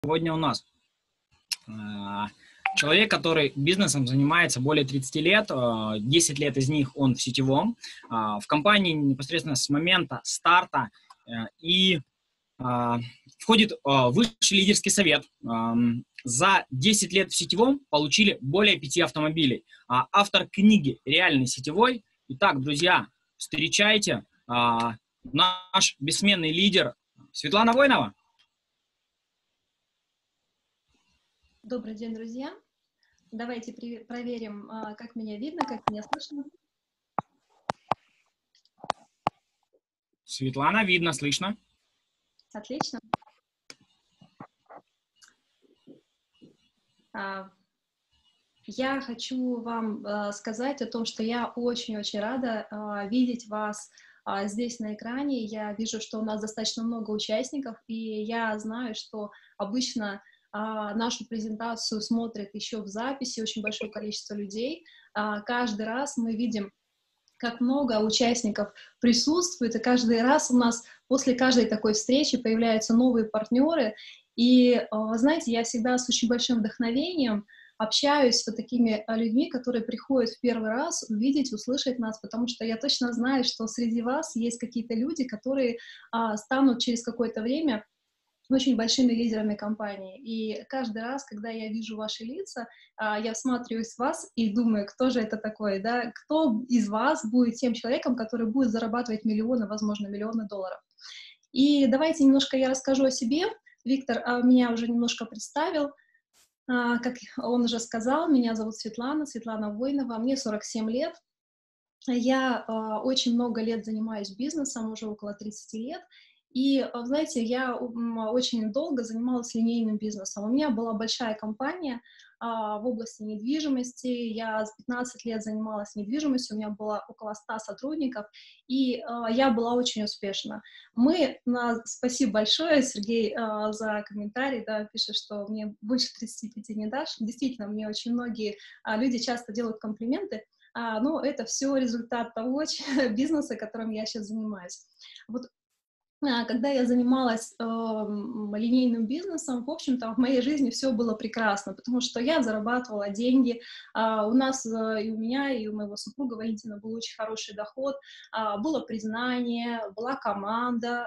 Сегодня у нас человек, который бизнесом занимается более 30 лет, 10 лет из них он в сетевом, в компании непосредственно с момента старта и входит в высший лидерский совет. За 10 лет в сетевом получили более 5 автомобилей. Автор книги «Реальный сетевой». Итак, друзья, встречайте наш бессменный лидер Светлана Войнова. Добрый день, друзья. Давайте проверим, как меня видно, как меня слышно. Светлана, видно, слышно. Отлично. Я хочу вам сказать о том, что я очень-очень рада видеть вас здесь на экране. Я вижу, что у нас достаточно много участников, и я знаю, что обычно нашу презентацию смотрят еще в записи очень большое количество людей. Каждый раз мы видим, как много участников присутствует, и каждый раз у нас после каждой такой встречи появляются новые партнеры. И, знаете, я всегда с очень большим вдохновением общаюсь с такими людьми, которые приходят в первый раз увидеть, услышать нас, потому что я точно знаю, что среди вас есть какие-то люди, которые станут через какое-то время очень большими лидерами компании. И каждый раз, когда я вижу ваши лица, я всматриваюсь в вас и думаю, кто же это такой, да? Кто из вас будет тем человеком, который будет зарабатывать миллионы, возможно, миллионы долларов. И давайте немножко я расскажу о себе. Виктор меня уже немножко представил. Как он уже сказал, меня зовут Светлана Войнова, мне 47 лет. Я очень много лет занимаюсь бизнесом, уже около 30 лет. И, знаете, я очень долго занималась линейным бизнесом. У меня была большая компания в области недвижимости. Я с 15 лет занималась недвижимостью, у меня было около 100 сотрудников, и я была очень успешна. Спасибо большое, Сергей, за комментарий, да, пишет, что мне больше 35 не дашь. Действительно, мне очень многие люди часто делают комплименты. Но это все результат того бизнеса, которым я сейчас занимаюсь. Вот когда я занималась линейным бизнесом, в общем-то, в моей жизни все было прекрасно, потому что я зарабатывала деньги, у нас и у меня, и у моего супруга Валентина был очень хороший доход, было признание, была команда,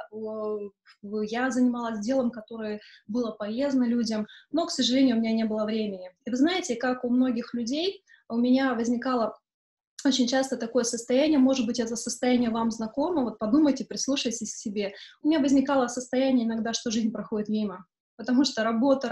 я занималась делом, которое было полезно людям, но, к сожалению, у меня не было времени. И вы знаете, как у многих людей, у меня возникало очень часто такое состояние, может быть, это состояние вам знакомо, вот подумайте, прислушайтесь к себе. У меня возникало состояние иногда, что жизнь проходит мимо, потому что работа.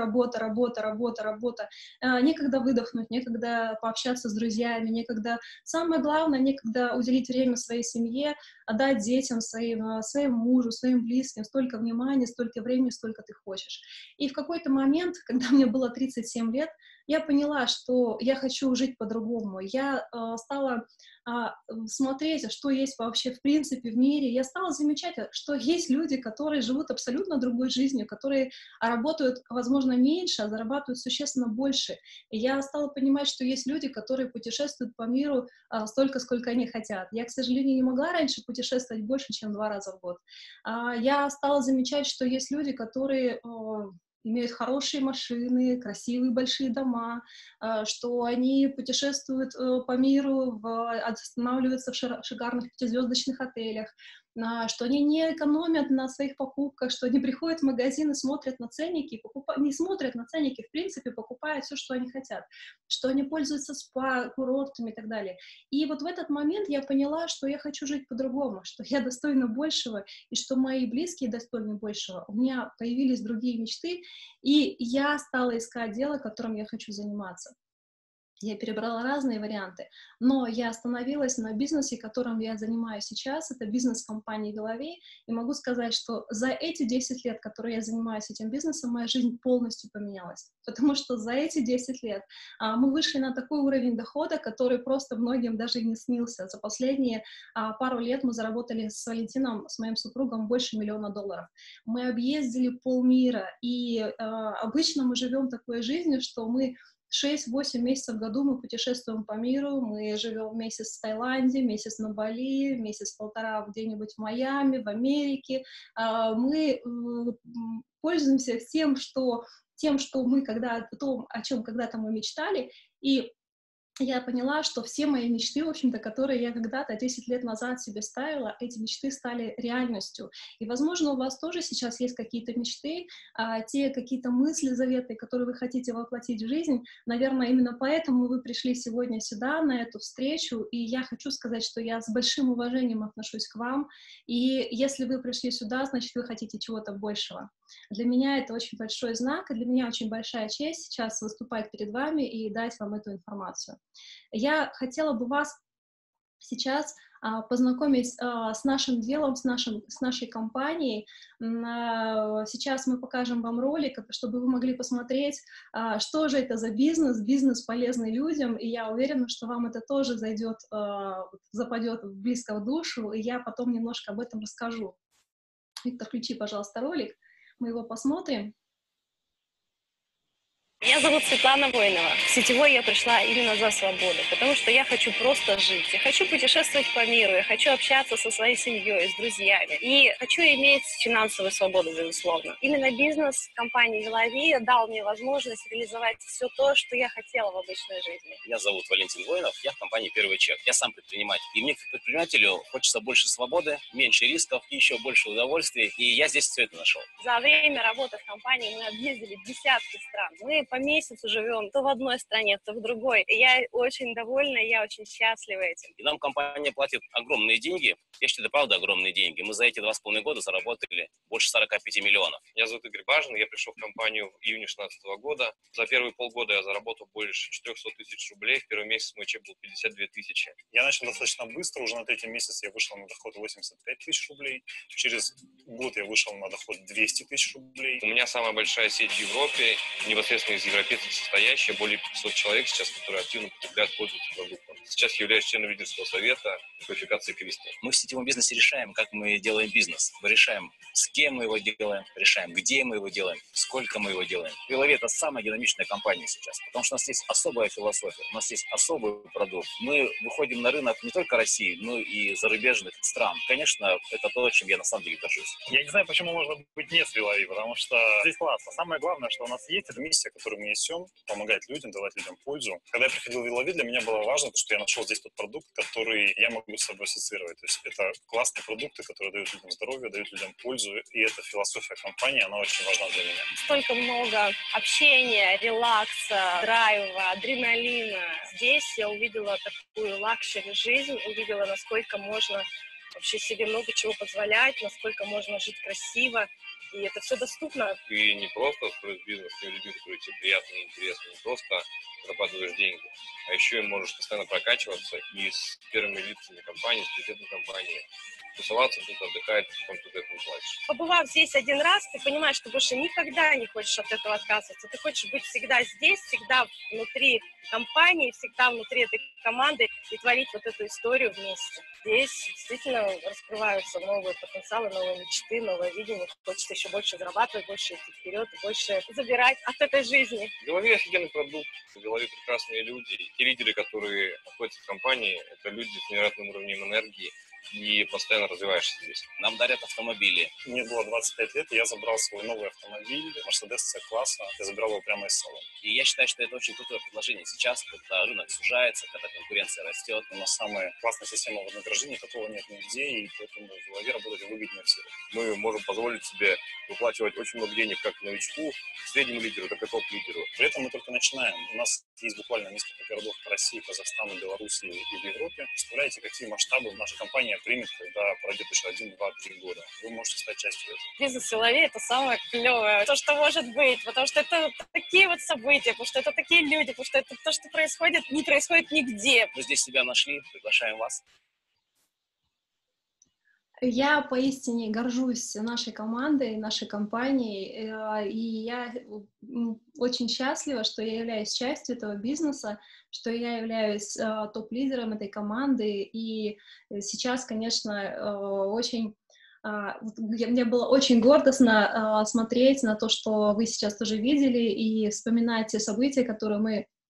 Некогда выдохнуть, некогда пообщаться с друзьями, некогда, самое главное, некогда уделить время своей семье, отдать детям своим мужу, своим близким столько внимания, столько времени, сколько ты хочешь. И в какой-то момент, когда мне было 37 лет, я поняла, что я хочу жить по-другому. Я стала смотреть, что есть вообще в принципе в мире. Я стала замечать, что есть люди, которые живут абсолютно другой жизнью, которые работают, возможно, меньше, а зарабатывают существенно больше. И я стала понимать, что есть люди, которые путешествуют по миру столько, сколько они хотят. Я, к сожалению, не могла раньше путешествовать больше, чем 2 раза в год. Я стала замечать, что есть люди, которые имеют хорошие машины, красивые большие дома, что они путешествуют по миру, останавливаются в шикарных 5-звездочных отелях, что они не экономят на своих покупках, что они приходят в магазин и смотрят на ценники, не смотрят на ценники, в принципе, покупают все, что они хотят, что они пользуются спа, курортами и так далее. И вот в этот момент я поняла, что я хочу жить по-другому, что я достойна большего, и что мои близкие достойны большего. У меня появились другие мечты, и я стала искать дело, которым я хочу заниматься. Я перебрала разные варианты, но я остановилась на бизнесе, которым я занимаюсь сейчас. Это бизнес компании Головей. И могу сказать, что за эти 10 лет, которые я занимаюсь этим бизнесом, моя жизнь полностью поменялась. Потому что за эти 10 лет мы вышли на такой уровень дохода, который просто многим даже и не снился. За последние пару лет мы заработали с Валентином, с моим супругом, больше $1 миллиона. Мы объездили полмира. И обычно мы живем такой жизнью, что мы 6-8 месяцев в году мы путешествуем по миру, мы живем месяц в Таиланде, месяц на Бали, месяц-полтора где-нибудь в Майами, в Америке. Мы пользуемся тем, что мы о чем когда-то мы мечтали, и я поняла, что все мои мечты, в общем-то, которые я когда-то 10 лет назад себе ставила, эти мечты стали реальностью. И, возможно, у вас тоже сейчас есть какие-то мечты, те какие-то мысли заветные, которые вы хотите воплотить в жизнь. Наверное, именно поэтому вы пришли сегодня сюда, на эту встречу, и я хочу сказать, что я с большим уважением отношусь к вам, и если вы пришли сюда, значит, вы хотите чего-то большего. Для меня это очень большой знак, и для меня очень большая честь сейчас выступать перед вами и дать вам эту информацию. Я хотела бы вас сейчас познакомить с нашим делом, с нашей компанией. Сейчас мы покажем вам ролик, чтобы вы могли посмотреть, что же это за бизнес полезный людям, и я уверена, что вам это тоже западет близко в душу, и я потом немножко об этом расскажу. Виктор, включи, пожалуйста, ролик, мы его посмотрим. Меня зовут Светлана Воинова. В сетевой я пришла именно за свободой, потому что я хочу просто жить. Я хочу путешествовать по миру, я хочу общаться со своей семьей, с друзьями. И хочу иметь финансовую свободу, безусловно. Именно бизнес компании Вилавия дал мне возможность реализовать все то, что я хотела в обычной жизни. Меня зовут Валентин Воинов, я в компании «Первый чек». Я сам предприниматель. И мне, как предпринимателю, хочется больше свободы, меньше рисков и еще больше удовольствий. И я здесь все это нашел. За время работы в компании мы объездили десятки стран. Мы по месяцу живем то в одной стране, то в другой. И я очень довольна, я очень счастлива этим. И нам компания платит огромные деньги. Я считаю, это правда огромные деньги. Мы за эти 2,5 года заработали больше 45 миллионов. Меня зовут Игорь Бажин, я пришел в компанию в июне 2016 года. За первые полгода я заработал больше 400 тысяч рублей. В первый месяц мой чек был 52 тысячи. Я начал достаточно быстро, уже на третьем месяце я вышел на доход 85 тысяч рублей. Через год я вышел на доход 200 тысяч рублей. У меня самая большая сеть в Европе, непосредственно из европейцев состоящая, более 500 человек сейчас, которые активно потребляют, пользуются продуктом. Сейчас являюсь членом лидерского совета квалификации Квисти. Мы в сетевом бизнесе решаем, как мы делаем бизнес. Мы решаем, с кем мы его делаем, решаем, где мы его делаем, сколько мы его делаем. Вилавия — это самая динамичная компания сейчас, потому что у нас есть особая философия, у нас есть особый продукт. Мы выходим на рынок не только России, но и зарубежных стран. Конечно, это то, чем я на самом деле горжусь. Я не знаю, почему можно быть не с Вилавией, потому что здесь классно. Самое главное, что у нас есть эта миссия, которую мы несем, помогать людям, давать людям пользу. Когда я приходил в Вилавию, для меня было важно, что я нашел здесь тот продукт, который я могу с собой ассоциировать. То есть это классные продукты, которые дают людям здоровье, дают людям пользу, и эта философия компании, она очень важна для меня. Столько много общения, релакса, драйва, адреналина. Здесь я увидела такую лакшери жизнь, увидела, насколько можно вообще себе много чего позволять, насколько можно жить красиво. И это все доступно. Ты не просто строишь бизнес с теми людьми, которые тебе приятны и интересны, не просто зарабатываешь деньги, а еще и можешь постоянно прокачиваться и с первыми лицами компании, с президентом компании тусоваться, кто-то отдыхает, потом ты этому платишь. Побывав здесь один раз, ты понимаешь, что больше никогда не хочешь от этого отказываться. Ты хочешь быть всегда здесь, всегда внутри компании, всегда внутри этой команды и творить вот эту историю вместе. Здесь действительно раскрываются новые потенциалы, новые мечты, новое видение. Хочется еще больше зарабатывать, больше идти вперед, больше забирать от этой жизни. В Вилавии офигенный продукт, в Вилавии прекрасные люди. Те лидеры, которые находятся в компании, это люди с невероятным уровнем энергии. И постоянно развиваешься здесь. Нам дарят автомобили. Мне было 25 лет, и я забрал свой новый автомобиль, Mercedes C-класса. Я забирал его прямо из салона. И я считаю, что это очень крутое предложение сейчас, когда рынок сужается, когда конкуренция растет. У нас самая классная система вознаграждения, такого нет нигде, и поэтому в Вилавии работать выгоднее всего. Мы можем позволить себе выплачивать очень много денег как новичку, среднему лидеру, так и топ-лидеру. При этом мы только начинаем. У нас есть буквально несколько городов в России, Казахстане, Беларуси и в Европе. Представляете, какие масштабы наша компания примет, когда пройдет еще 1, 2, 3 года. Вы можете стать частью этого. Бизнес в Вилавии — это самое клевое, то, что может быть, потому что это такие вот события, потому что это такие люди, потому что это то, что происходит, не происходит нигде. Мы здесь себя нашли, приглашаем вас. Я поистине горжусь нашей командой, нашей компанией, и я очень счастлива, что я являюсь частью этого бизнеса, что я являюсь топ-лидером этой команды, и сейчас, конечно, мне было очень гордостно смотреть на то, что вы сейчас тоже видели, и вспоминать те события, которые мы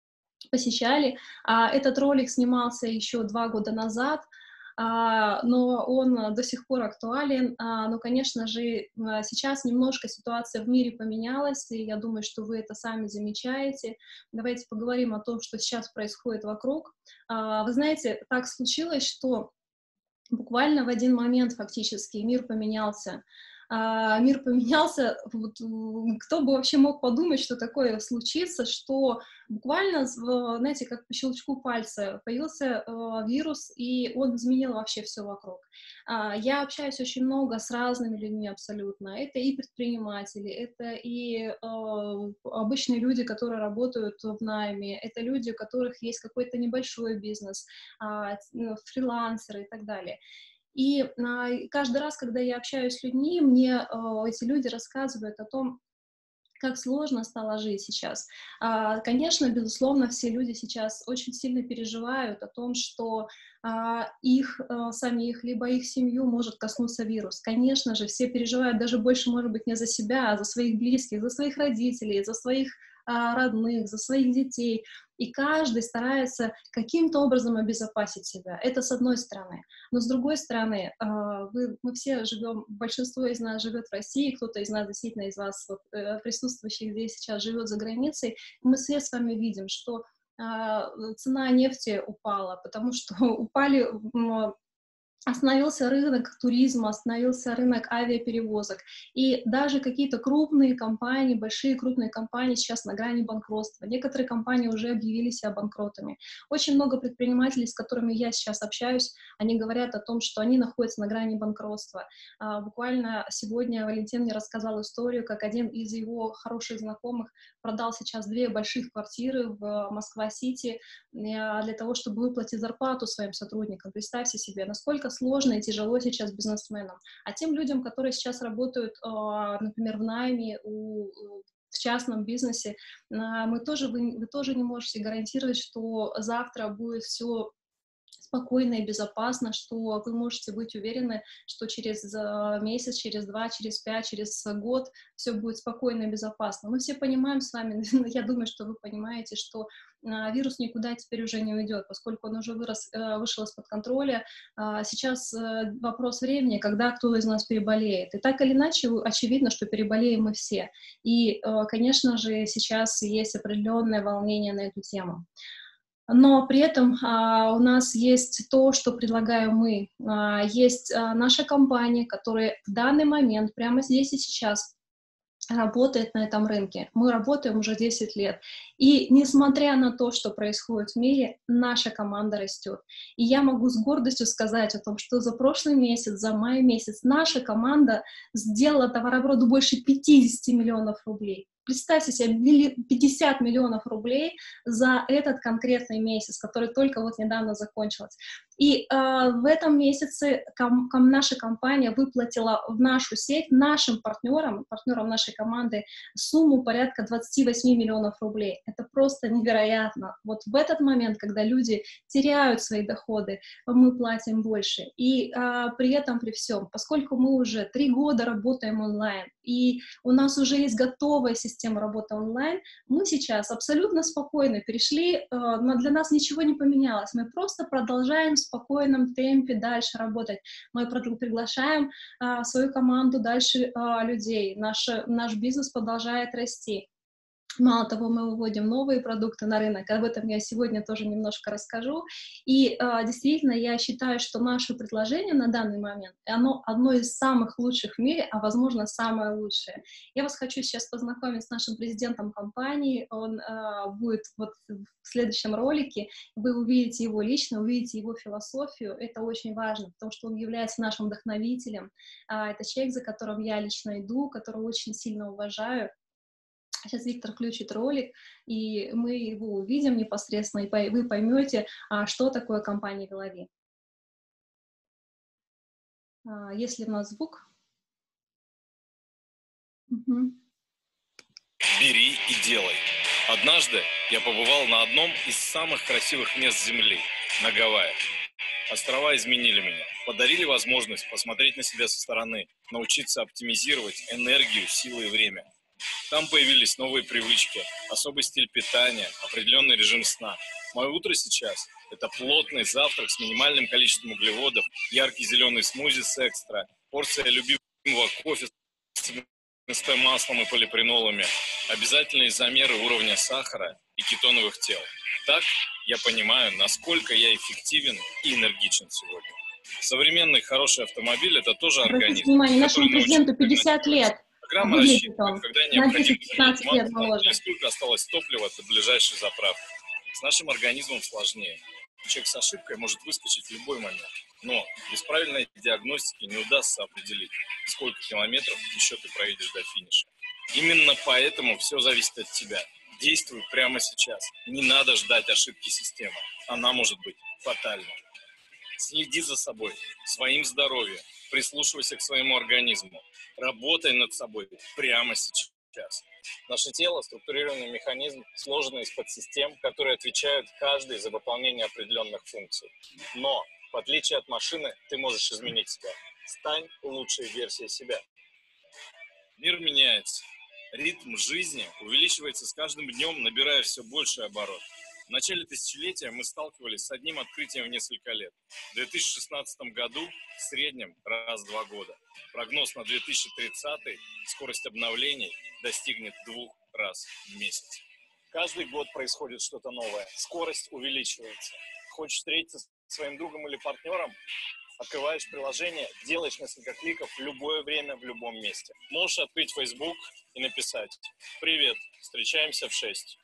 посещали. Этот ролик снимался еще 2 года назад, но он до сих пор актуален. Но, конечно же, сейчас немножко ситуация в мире поменялась, и я думаю, что вы это сами замечаете. Давайте поговорим о том, что сейчас происходит вокруг. Вы знаете, так случилось, что буквально в один момент фактически мир поменялся. Вот, кто бы вообще мог подумать, что такое случится, что буквально, знаете, как по щелчку пальца появился вирус, и он изменил вообще все вокруг. Я общаюсь очень много с разными людьми абсолютно. Это и предприниматели, это и обычные люди, которые работают в найме, это люди, у которых есть какой-то небольшой бизнес, фрилансеры и так далее. И каждый раз, когда я общаюсь с людьми, мне эти люди рассказывают о том, как сложно стало жить сейчас. Конечно, безусловно, все люди сейчас очень сильно переживают о том, что их самих, либо их семью может коснуться вирус. Конечно же, все переживают даже больше, может быть, не за себя, а за своих близких, за своих родителей, за своих родных, за своих детей. И каждый старается каким-то образом обезопасить себя. Это с одной стороны. Но с другой стороны, мы все живем, большинство из нас живет в России, кто-то из нас, действительно, из вас, вот, присутствующих здесь сейчас, живет за границей. Мы все с вами видим, что цена нефти упала, потому что остановился рынок туризма, остановился рынок авиаперевозок. И даже какие-то крупные компании, большие крупные компании сейчас на грани банкротства. Некоторые компании уже объявили себя банкротами. Очень много предпринимателей, с которыми я сейчас общаюсь, они говорят о том, что они находятся на грани банкротства. Буквально сегодня Валентин мне рассказал историю, как один из его хороших знакомых продал сейчас 2 больших квартиры в Москва-Сити для того, чтобы выплатить зарплату своим сотрудникам. Представьте себе, насколько сложно и тяжело сейчас бизнесменам. А тем людям, которые сейчас работают, например, в найме, в частном бизнесе, вы тоже не можете гарантировать, что завтра будет все спокойно и безопасно, что вы можете быть уверены, что через месяц, через 2, через 5, через год все будет спокойно и безопасно. Мы все понимаем с вами, я думаю, что вы понимаете, что вирус никуда теперь уже не уйдет, поскольку он уже вышел из-под контроля. Сейчас вопрос времени, когда кто из нас переболеет. И так или иначе, очевидно, что переболеем мы все. И, конечно же, сейчас есть определенное волнение на эту тему. Но при этом у нас есть то, что предлагаем мы. Есть наша компания, которая в данный момент, прямо здесь и сейчас, работает на этом рынке. Мы работаем уже 10 лет. И несмотря на то, что происходит в мире, наша команда растет. И я могу с гордостью сказать о том, что за прошлый месяц, за май месяц, наша команда сделала товарооборот больше 50 миллионов рублей. Представьте себе, 50 миллионов рублей за этот конкретный месяц, который только вот недавно закончился. И в этом месяце наша компания выплатила в нашу сеть нашим партнерам нашей команды, сумму порядка 28 миллионов рублей. Это просто невероятно. Вот в этот момент, когда люди теряют свои доходы, мы платим больше. И при этом, при всем, поскольку мы уже 3 года работаем онлайн, и у нас уже есть готовая система работы онлайн, мы сейчас абсолютно спокойно перешли, но для нас ничего не поменялось. Мы просто продолжаем в спокойном темпе дальше работать. Мы приглашаем свою команду дальше людей. Наш бизнес продолжает расти. Мало того, мы выводим новые продукты на рынок, об этом я сегодня тоже немножко расскажу. И действительно, я считаю, что наше предложение на данный момент, оно одно из самых лучших в мире, а возможно, самое лучшее. Я вас хочу сейчас познакомить с нашим президентом компании, он будет вот в следующем ролике, вы увидите его лично, увидите его философию, это очень важно, потому что он является нашим вдохновителем, это человек, за которым я лично иду, которого очень сильно уважаю. Сейчас Виктор включит ролик, и мы его увидим непосредственно, и вы поймете, что такое компания Велави. Есть ли у нас звук? Угу. Бери и делай. Однажды я побывал на одном из самых красивых мест Земли, на Гавайях. Острова изменили меня, подарили возможность посмотреть на себя со стороны, научиться оптимизировать энергию, силы и время. Там появились новые привычки, особый стиль питания, определенный режим сна. Мое утро сейчас – это плотный завтрак с минимальным количеством углеводов, яркий зеленый смузи с экстра, порция любимого кофе с маслом и полипренолами, обязательные замеры уровня сахара и кетоновых тел. Так я понимаю, насколько я эффективен и энергичен сегодня. Современный хороший автомобиль – это тоже организм. Внимание, нашему президенту 50 лет. Программа рассчитывает, когда на необходимо 10-15 лет моложе. сколько осталось топлива до ближайшей заправки. С нашим организмом сложнее. Человек с ошибкой может выскочить в любой момент. Но без правильной диагностики не удастся определить, сколько километров еще ты проедешь до финиша. Именно поэтому все зависит от тебя. Действуй прямо сейчас. Не надо ждать ошибки системы. Она может быть фатальной. Следи за собой, своим здоровьем, прислушивайся к своему организму. Работай над собой прямо сейчас. Наше тело – структурированный механизм, сложенный из подсистем, которые отвечают каждый за выполнение определенных функций. Но, в отличие от машины, ты можешь изменить себя. Стань лучшей версией себя. Мир меняется. Ритм жизни увеличивается с каждым днем, набирая все больший оборот. В начале тысячелетия мы сталкивались с одним открытием в несколько лет. В 2016 году в среднем раз в 2 года. Прогноз на 2030 скорость обновлений достигнет 2 раз в месяц. Каждый год происходит что-то новое. Скорость увеличивается. Хочешь встретиться с своим другом или партнером? Открываешь приложение, делаешь несколько кликов в любое время, в любом месте. Можешь открыть Facebook и написать: «Привет, встречаемся в 6».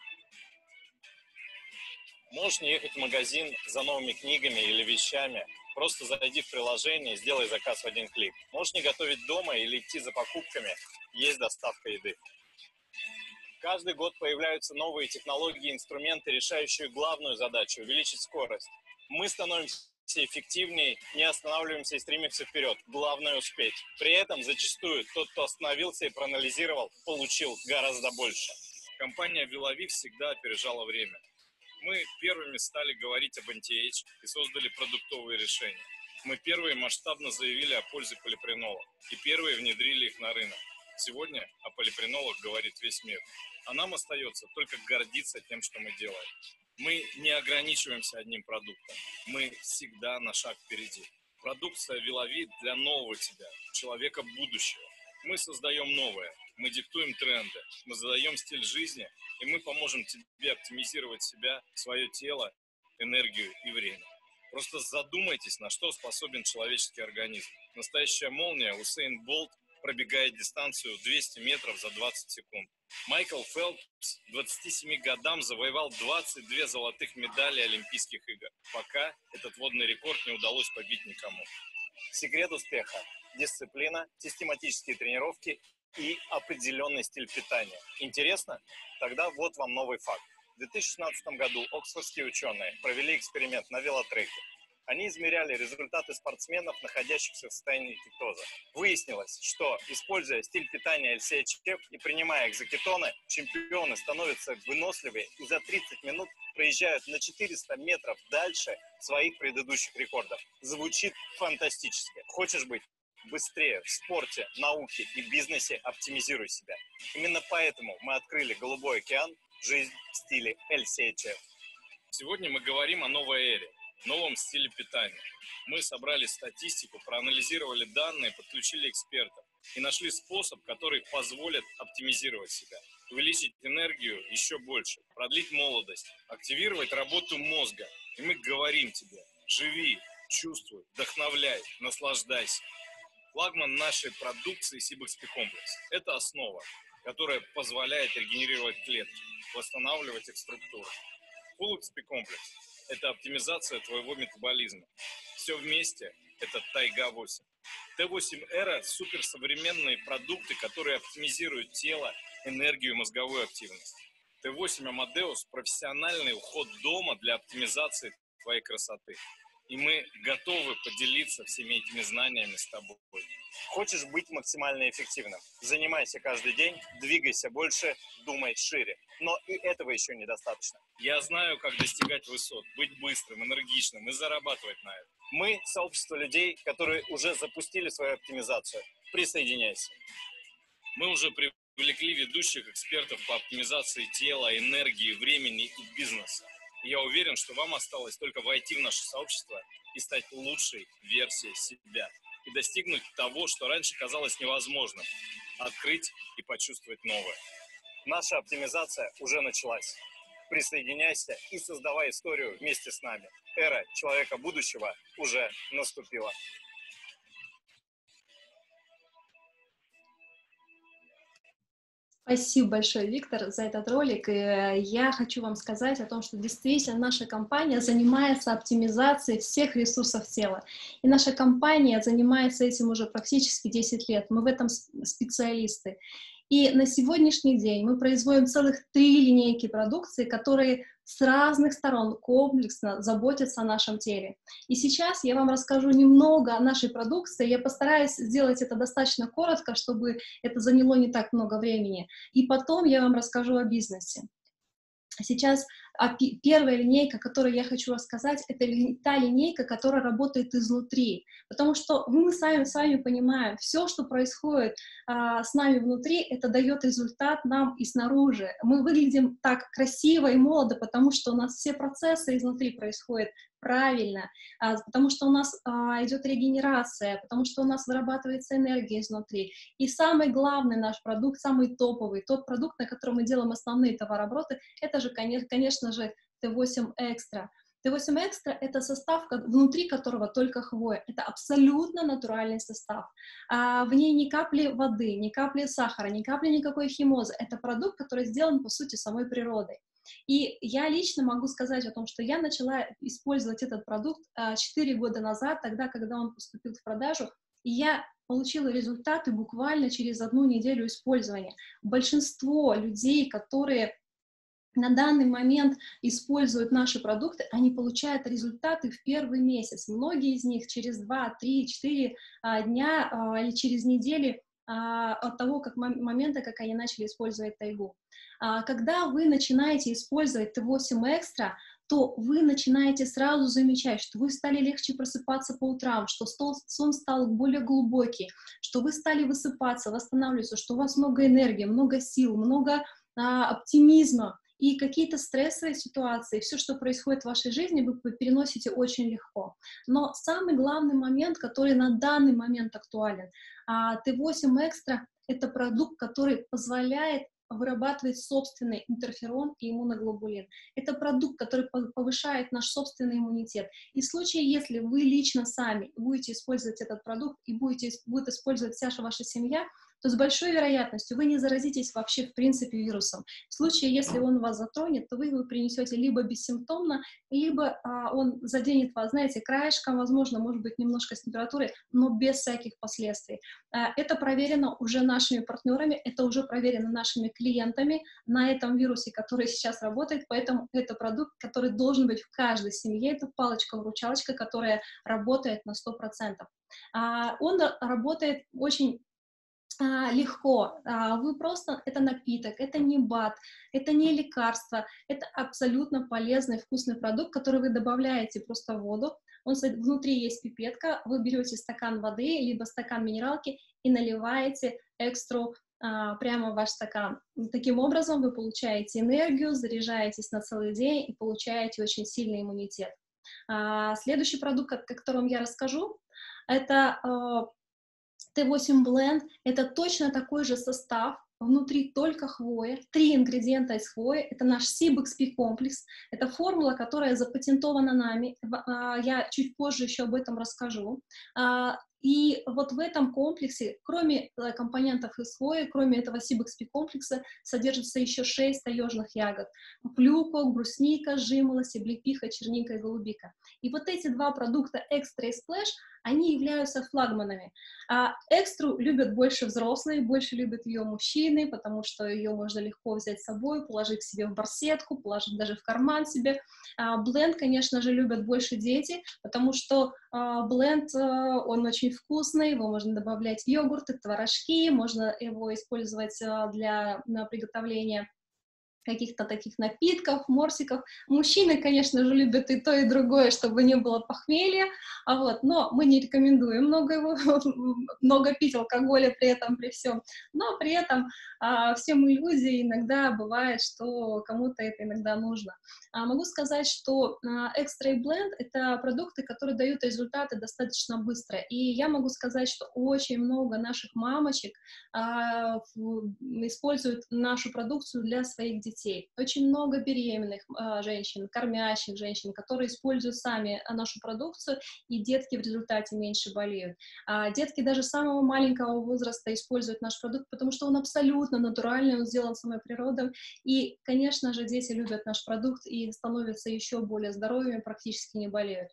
Можешь не ехать в магазин за новыми книгами или вещами. Просто зайди в приложение и сделай заказ в 1 клик. Можешь не готовить дома или идти за покупками. Есть доставка еды. Каждый год появляются новые технологии и инструменты, решающие главную задачу – увеличить скорость. Мы становимся эффективнее, не останавливаемся и стремимся вперед. Главное – успеть. При этом зачастую тот, кто остановился и проанализировал, получил гораздо больше. Компания Vilavi всегда опережала время. Мы первыми стали говорить об anti-age и создали продуктовые решения. Мы первые масштабно заявили о пользе полипренола и первые внедрили их на рынок. Сегодня о полипренолах говорит весь мир. А нам остается только гордиться тем, что мы делаем. Мы не ограничиваемся одним продуктом. Мы всегда на шаг впереди. Продукция Vilavi для нового тебя, человека будущего. Мы создаем новое, мы диктуем тренды, мы задаем стиль жизни, и мы поможем тебе оптимизировать себя, свое тело, энергию и время. Просто задумайтесь, на что способен человеческий организм. Настоящая молния Усейн Болт пробегает дистанцию 200 метров за 20 секунд. Майкл Фелпс к 27 годам завоевал 22 золотых медали Олимпийских игр. Пока этот водный рекорд не удалось побить никому. Секрет успеха – дисциплина, систематические тренировки и определенный стиль питания. Интересно? Тогда вот вам новый факт. В 2016 году оксфордские ученые провели эксперимент на велотреке. Они измеряли результаты спортсменов, находящихся в состоянии кетоза. Выяснилось, что, используя стиль питания LCHF и принимая экзокетоны, чемпионы становятся выносливее и за 30 минут проезжают на 400 метров дальше своих предыдущих рекордов. Звучит фантастически. Хочешь быть быстрее в спорте, науке и бизнесе, оптимизируй себя. Именно поэтому мы открыли «Голубой океан. Жизнь в стиле LCHF». Сегодня мы говорим о новой эре, новом стиле питания. Мы собрали статистику, проанализировали данные, подключили экспертов и нашли способ, который позволит оптимизировать себя, увеличить энергию еще больше, продлить молодость, активировать работу мозга. И мы говорим тебе: живи, чувствуй, вдохновляй, наслаждайся. Флагман нашей продукции Sibexp комплекс – это основа, которая позволяет регенерировать клетки, восстанавливать их структуру. Full XP комплекс – это оптимизация твоего метаболизма. Все вместе – это Тайга-8. Т8 Эра – суперсовременные продукты, которые оптимизируют тело, энергию и мозговую активность. Т8 Амадеус – профессиональный уход дома для оптимизации твоей красоты. И мы готовы поделиться всеми этими знаниями с тобой. Хочешь быть максимально эффективным? Занимайся каждый день, двигайся больше, думай шире. Но и этого еще недостаточно. Я знаю, как достигать высот, быть быстрым, энергичным и зарабатывать на этом. Мы – сообщество людей, которые уже запустили свою оптимизацию. Присоединяйся. Мы уже привыкли привлекли ведущих экспертов по оптимизации тела, энергии, времени и бизнеса. И я уверен, что вам осталось только войти в наше сообщество и стать лучшей версией себя. И достигнуть того, что раньше казалось невозможным. Открыть и почувствовать новое. Наша оптимизация уже началась. Присоединяйся и создавай историю вместе с нами. Эра человека будущего уже наступила. Спасибо большое, Виктор, за этот ролик. И я хочу вам сказать о том, что действительно наша компания занимается оптимизацией всех ресурсов тела. И наша компания занимается этим уже практически 10 лет. Мы в этом специалисты. И на сегодняшний день мы производим целых 3 линейки продукции, которые с разных сторон комплексно заботятся о нашем теле. И сейчас я вам расскажу немного о нашей продукции. Я постараюсь сделать это достаточно коротко, чтобы это заняло не так много времени. И потом я вам расскажу о бизнесе. Сейчас первая линейка, о которой я хочу рассказать, это та линейка, которая работает изнутри. Потому что мы с вами понимаем, все, что происходит с нами внутри, это дает результат нам и снаружи. Мы выглядим так красиво и молодо, потому что у нас все процессы изнутри происходят правильно, потому что у нас идет регенерация, потому что у нас вырабатывается энергия изнутри. И самый главный наш продукт, самый топовый, тот продукт, на котором мы делаем основные товарообороты, это же, конечно же, T8 Extra. T8 Extra — это состав, внутри которого только хвоя. Это абсолютно натуральный состав. В ней ни капли воды, ни капли сахара, ни капли никакой химозы. Это продукт, который сделан, по сути, самой природой. И я лично могу сказать о том, что я начала использовать этот продукт 4 года назад, тогда, когда он поступил в продажу, и я получила результаты буквально через 1 неделю использования. Большинство людей, которые на данный момент используют наши продукты, они получают результаты в первый месяц. Многие из них через 2, 3, 4 дня или через недели от того момента, как они начали использовать тайгу. Когда вы начинаете использовать T8 Extra, то вы начинаете сразу замечать, что вы стали легче просыпаться по утрам, что сон стал более глубокий, что вы стали высыпаться, восстанавливаться, что у вас много энергии, много сил, много оптимизма. И какие-то стрессовые ситуации, все, что происходит в вашей жизни, вы переносите очень легко. Но самый главный момент, который на данный момент актуален, T8 Extra — это продукт, который позволяет вырабатывать собственный интерферон и иммуноглобулин. Это продукт, который повышает наш собственный иммунитет. И в случае, если вы лично сами будете использовать этот продукт и будет использовать вся ваша семья, то с большой вероятностью вы не заразитесь вообще в принципе вирусом. В случае, если он вас затронет, то вы его принесете либо бессимптомно, либо он заденет вас, знаете, краешком, возможно, может быть, немножко с температурой, но без всяких последствий. Это проверено уже нашими партнерами, это уже проверено нашими клиентами на этом вирусе, который сейчас работает, поэтому это продукт, который должен быть в каждой семье, это палочка-выручалочка, которая работает на 100%. Он работает очень легко. Вы просто, это напиток, это не БАД, это не лекарство, это абсолютно полезный, вкусный продукт, который вы добавляете просто в воду. Внутри есть пипетка, вы берете стакан воды, либо стакан минералки и наливаете экстру прямо в ваш стакан. Таким образом вы получаете энергию, заряжаетесь на целый день и получаете очень сильный иммунитет. Следующий продукт, о котором я расскажу, это T8 Blend. Это точно такой же состав, внутри только хвоя, 3 ингредиента из хвои, это наш CBXP комплекс, это формула, которая запатентована нами, я чуть позже еще об этом расскажу. И вот в этом комплексе, кроме компонентов из хвои, кроме этого CBXP комплекса, содержится еще 6 таежных ягод: клюква, брусника, жимолость, облепиха, черника и голубика. И вот эти 2 продукта Extra и Splash, они являются флагманами. Экстру любят больше взрослые, больше любят ее мужчины, потому что ее можно легко взять с собой, положить себе в барсетку, положить даже в карман себе. Бленд, конечно же, любят больше дети, потому что бленд, он очень вкусный, его можно добавлять в йогурты, творожки, можно его использовать для приготовления каких-то таких напитков, морсиков. Мужчины, конечно же, любят и то, и другое, чтобы не было похмелья, но мы не рекомендуем много пить алкоголя при этом, при всем. Но при этом все мы люди, иногда бывает, что кому-то это иногда нужно. Могу сказать, что Extra и Blend — это продукты, которые дают результаты достаточно быстро. И я могу сказать, что очень много наших мамочек используют нашу продукцию для своих детей. Очень много беременных женщин, кормящих женщин, которые используют сами нашу продукцию, и детки в результате меньше болеют. Детки даже самого маленького возраста используют наш продукт, потому что он абсолютно натуральный, он сделан самой природой. И, конечно же, дети любят наш продукт и становятся еще более здоровыми, практически не болеют.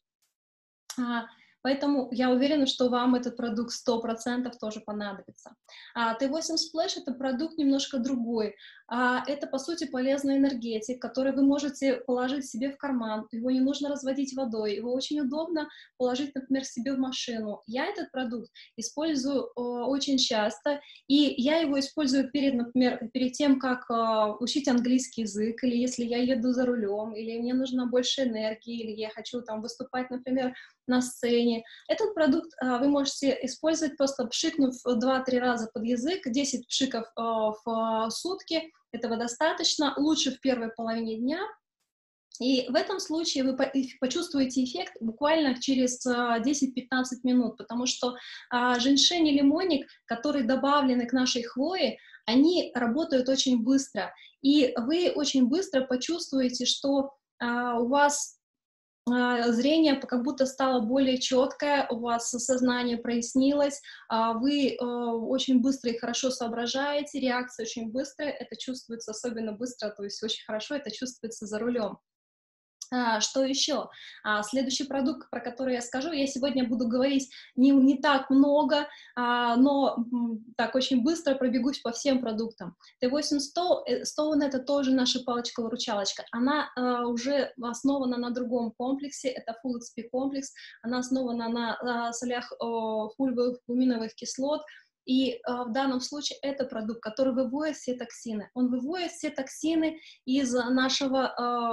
Поэтому я уверена, что вам этот продукт 100% тоже понадобится. T8 Splash — это продукт немножко другой. Это, по сути, полезный энергетик, который вы можете положить себе в карман. Его не нужно разводить водой. Его очень удобно положить, например, себе в машину. Я этот продукт использую очень часто, и я его использую перед тем, как учить английский язык, или если я еду за рулем, или мне нужно больше энергии, или я хочу там выступать, например, на сцене. Этот продукт вы можете использовать, просто пшикнув 2-3 раза под язык, 10 пшиков в сутки, этого достаточно, лучше в первой половине дня. И в этом случае вы почувствуете эффект буквально через 10-15 минут, потому что женьшень и лимонник, которые добавлены к нашей хвое, они работают очень быстро. И вы очень быстро почувствуете, что у вас зрение как будто стало более четкое, у вас сознание прояснилось, вы очень быстро и хорошо соображаете, реакция очень быстрая, это чувствуется особенно быстро, то есть очень хорошо это чувствуется за рулем. Что еще? Следующий продукт, про который я скажу, я сегодня буду говорить не так много, но так очень быстро пробегусь по всем продуктам. T8 Stone — это тоже наша палочка-выручалочка. Она уже основана на другом комплексе, это Full XP комплекс, она основана на солях фульвовых куминовых кислот. И в данном случае это продукт, который выводит все токсины. Он выводит все токсины из нашего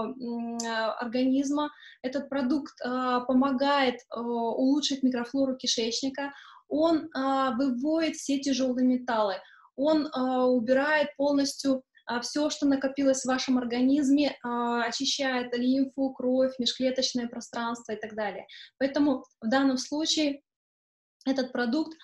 организма. Этот продукт помогает улучшить микрофлору кишечника. Он выводит все тяжелые металлы. Он убирает полностью все, что накопилось в вашем организме, очищает лимфу, кровь, межклеточное пространство и так далее. Поэтому в данном случае этот продукт,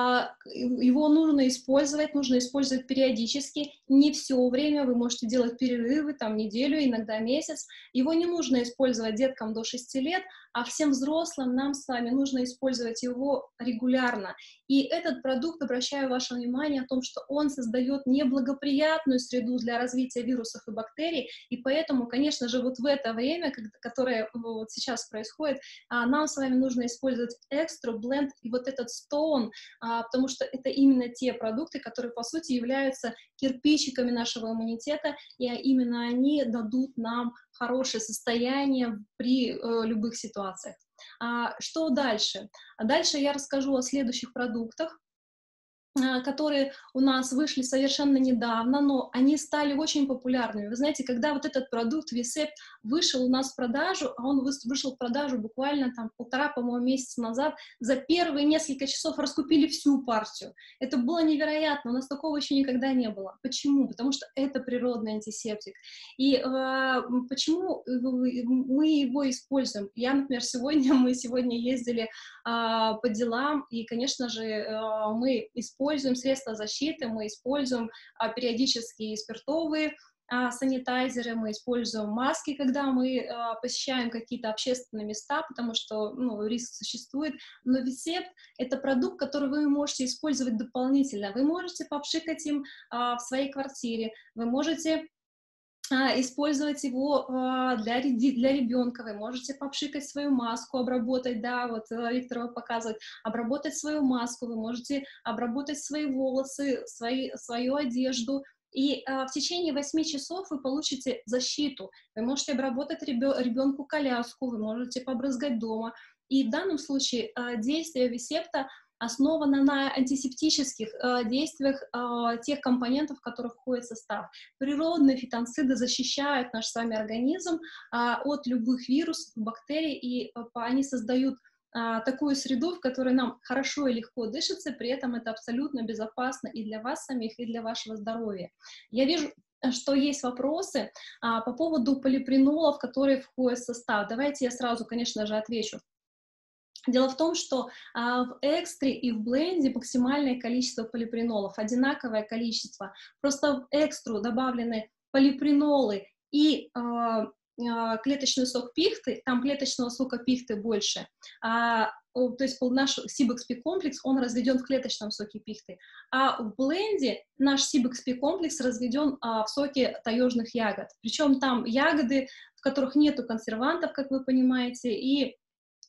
его нужно использовать периодически, не все время, вы можете делать перерывы, там, неделю, иногда месяц. Его не нужно использовать деткам до 6 лет, а всем взрослым нам с вами нужно использовать его регулярно. И этот продукт, обращаю ваше внимание о том, что он создает неблагоприятную среду для развития вирусов и бактерий, и поэтому, конечно же, вот в это время, которое вот сейчас происходит, нам с вами нужно использовать Extra, Blend и вот этот Stone, потому что это именно те продукты, которые, по сути, являются кирпичиками нашего иммунитета, и именно они дадут нам хорошее состояние при любых ситуациях. Что дальше? Дальше я расскажу о следующих продуктах, которые у нас вышли совершенно недавно, но они стали очень популярными. Вы знаете, когда вот этот продукт Висепт вышел у нас в продажу, а он вышел в продажу буквально там 1,5, по-моему, месяца назад, за первые несколько часов раскупили всю партию. Это было невероятно, у нас такого еще никогда не было. Почему? Потому что это природный антисептик. И почему мы его используем? Мы сегодня ездили по делам, и, конечно же, мы используем средства защиты, мы используем периодически спиртовые санитайзеры, мы используем маски, когда мы посещаем какие-то общественные места, потому что риск существует. Но Висепт — это продукт, который вы можете использовать дополнительно. Вы можете попшикать им в своей квартире, вы можете использовать его для ребенка, вы можете попшикать свою маску, обработать, да, вот Виктор показывает, обработать свою маску, вы можете обработать свои волосы, свою одежду, и в течение 8 часов вы получите защиту. Вы можете обработать ребенку коляску, вы можете побрызгать дома. И в данном случае действие Висепта основана на антисептических действиях тех компонентов, в которые входит в состав. Природные фитонциды защищают наш с вами организм от любых вирусов, бактерий, и они создают такую среду, в которой нам хорошо и легко дышится, при этом это абсолютно безопасно и для вас самих, и для вашего здоровья. Я вижу, что есть вопросы по поводу полипринолов, которые входят в состав. Давайте я сразу, конечно же, отвечу. Дело в том, что в экстре и в бленде максимальное количество полипринолов, одинаковое количество. Просто в экстру добавлены полипринолы и клеточный сок пихты, там клеточного сока пихты больше. То есть наш CBXP-комплекс, он разведен в клеточном соке пихты. А в бленде наш CBXP-комплекс разведен в соке таежных ягод. Причем там ягоды, в которых нету консервантов, как вы понимаете, и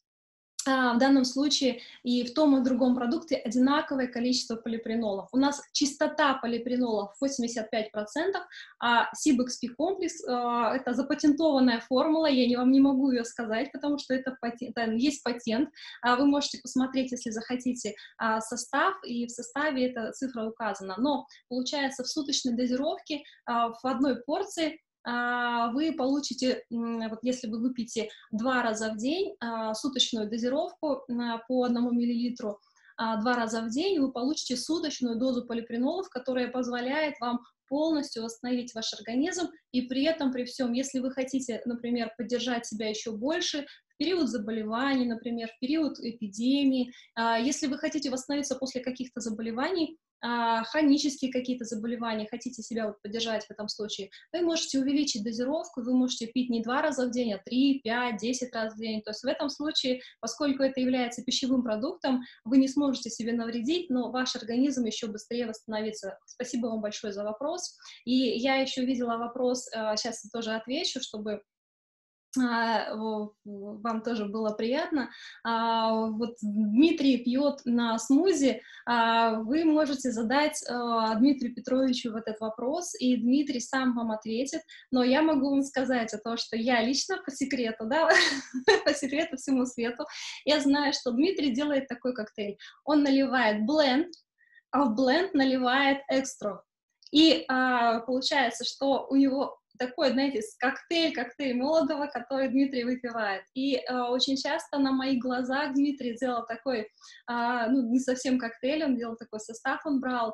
в данном случае и в том и в другом продукте одинаковое количество полипринолов. У нас чистота полипринолов 85%, а CBXP-комплекс это запатентованная формула, я вам не могу ее сказать, потому что это есть патент. Вы можете посмотреть, если захотите, состав, и в составе эта цифра указана. Но получается, в суточной дозировке в одной порции вы получите, вот если вы выпьете 2 раза в день суточную дозировку по 1 мл, 2 раза в день вы получите суточную дозу полипринолов, которая позволяет вам полностью восстановить ваш организм, и при этом, при всем, если вы хотите, например, поддержать себя еще больше в период заболеваний, например, в период эпидемии, если вы хотите восстановиться после каких-то заболеваний, хронические какие-то заболевания, хотите себя вот поддержать в этом случае, вы можете увеличить дозировку, вы можете пить не 2 раза в день, а 3, 5, 10 раз в день. То есть в этом случае, поскольку это является пищевым продуктом, вы не сможете себе навредить, но ваш организм еще быстрее восстановится. Спасибо вам большое за вопрос. И я еще видела вопрос, сейчас я тоже отвечу, чтобы вам тоже было приятно. Вот Дмитрий пьет на смузи, вы можете задать Дмитрию Петровичу вот этот вопрос, и Дмитрий сам вам ответит, но я могу вам сказать то, что я лично по секрету, да, по секрету всему свету, я знаю, что Дмитрий делает такой коктейль. Он наливает бленд, а в бленд наливает экстру. И получается, что у него такой, знаете, коктейль молодого, который Дмитрий выпивает. И очень часто на моих глазах Дмитрий делал такой, не совсем коктейль, он делал такой состав, он брал,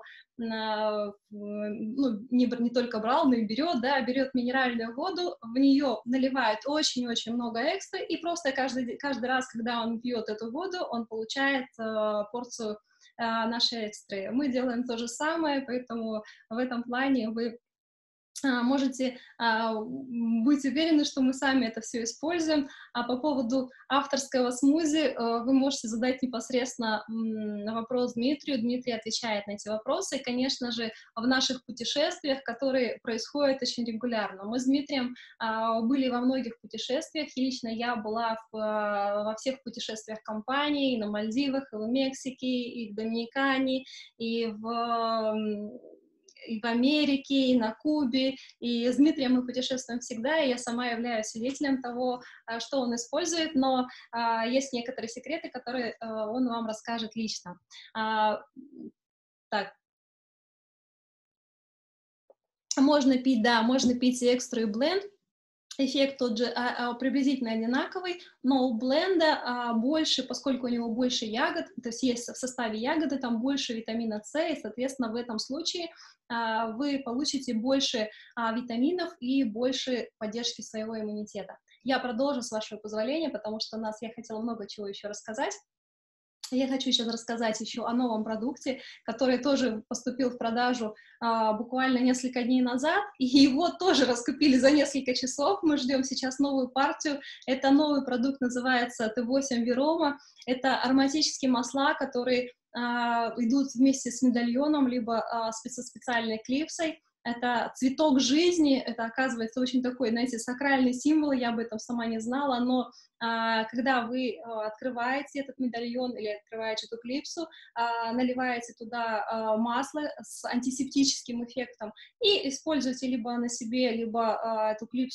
не только брал, но и берет минеральную воду, в нее наливает очень-очень много экстра, и просто каждый раз, когда он пьет эту воду, он получает порцию нашей экстры. Мы делаем то же самое, поэтому в этом плане вы можете быть уверены, что мы сами это все используем. А по поводу авторского смузи вы можете задать непосредственно вопрос Дмитрию. Дмитрий отвечает на эти вопросы. И, конечно же, в наших путешествиях, которые происходят очень регулярно. Мы с Дмитрием были во многих путешествиях, и лично я была во всех путешествиях компании, и на Мальдивах, и в Мексике, и в Доминикане, и в Америке, и на Кубе, и с Дмитрием мы путешествуем всегда, и я сама являюсь свидетелем того, что он использует, но есть некоторые секреты, которые он вам расскажет лично. Так. Можно пить и экстру, и бленд. Эффект тот же, приблизительно одинаковый, но у бленда больше, поскольку у него больше ягод, то есть есть в составе ягоды, там больше витамина С, и, соответственно, в этом случае вы получите больше витаминов и больше поддержки своего иммунитета. Я продолжу, с вашего позволения, потому что я хотела много чего еще рассказать. Я хочу сейчас рассказать еще о новом продукте, который тоже поступил в продажу буквально несколько дней назад, и его тоже раскупили за несколько часов. Мы ждем сейчас новую партию. Это новый продукт, называется T8 Viroma. Это ароматические масла, которые идут вместе с медальоном, либо со специальной клипсой. Это цветок жизни, это, оказывается, очень такой, знаете, сакральный символ, я об этом сама не знала, но когда вы открываете этот медальон или открываете эту клипсу, наливаете туда масло с антисептическим эффектом и используете либо на себе, либо эту клипсу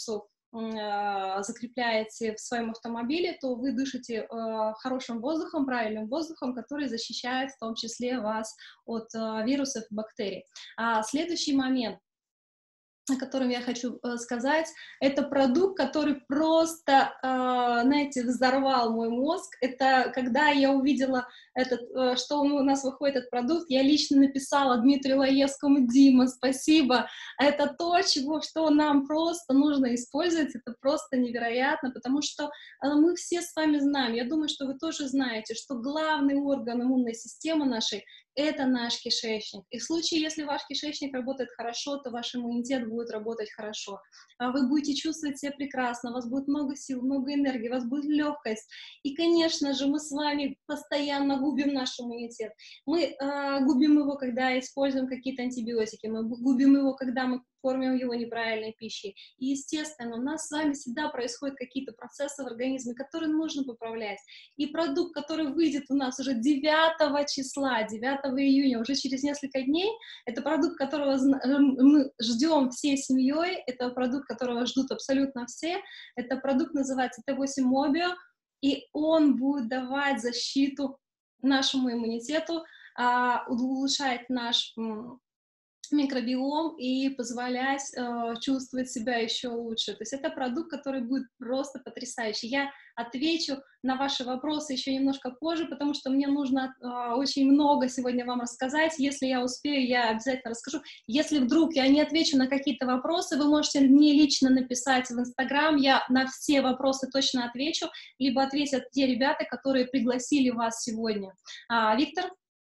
закрепляете в своем автомобиле, то вы дышите хорошим воздухом, правильным воздухом, который защищает в том числе вас от вирусов и бактерий. Следующий момент, о котором я хочу сказать, это продукт, который просто, знаете, взорвал мой мозг. Это когда я увидела, что у нас выходит этот продукт, я лично написала Дмитрию Лаевскому: Дима, спасибо, это то, что нам просто нужно использовать, это просто невероятно, потому что мы все с вами знаем, я думаю, что вы тоже знаете, что главный орган иммунной системы нашей — это наш кишечник. И в случае, если ваш кишечник работает хорошо, то ваш иммунитет будет работать хорошо. Вы будете чувствовать себя прекрасно, у вас будет много сил, много энергии, у вас будет легкость. И, конечно же, мы с вами постоянно губим наш иммунитет. Мы губим его, когда используем какие-то антибиотики, мы губим его, когда мы кормим его неправильной пищей. И, естественно, у нас с вами всегда происходят какие-то процессы в организме, которые нужно поправлять. И продукт, который выйдет у нас уже 9 числа, 9 июня, уже через несколько дней, это продукт, которого мы ждем всей семьей, это продукт, которого ждут абсолютно все. Это продукт называется T8 Mobio, и он будет давать защиту нашему иммунитету, улучшать наш микробиом и позволять чувствовать себя еще лучше. То есть это продукт, который будет просто потрясающий. Я отвечу на ваши вопросы еще немножко позже, потому что мне нужно очень много сегодня вам рассказать. Если я успею, я обязательно расскажу. Если вдруг я не отвечу на какие-то вопросы, вы можете мне лично написать в Инстаграм, я на все вопросы точно отвечу, либо ответят те ребята, которые пригласили вас сегодня. Виктор?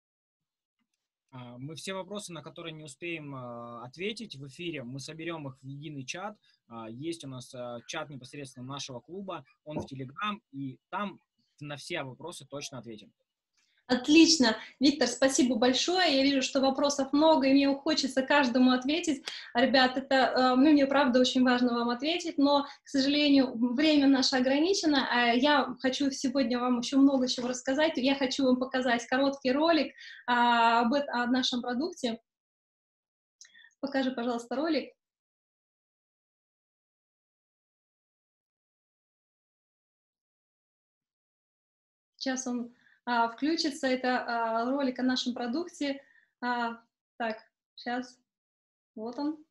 Мы все вопросы, на которые не успеем ответить в эфире, мы соберем их в единый чат. Есть у нас чат непосредственно нашего клуба, он в Телеграм, и там на все вопросы точно ответим. Отлично. Виктор, спасибо большое. Я вижу, что вопросов много, и мне хочется каждому ответить. Ребят, мне правда очень важно вам ответить, но, к сожалению, время наше ограничено. Я хочу сегодня вам еще много чего рассказать. Я хочу вам показать короткий ролик о нашем продукте. Покажи, пожалуйста, ролик. Сейчас он включится. Это ролик о нашем продукте. Так, сейчас. Вот он.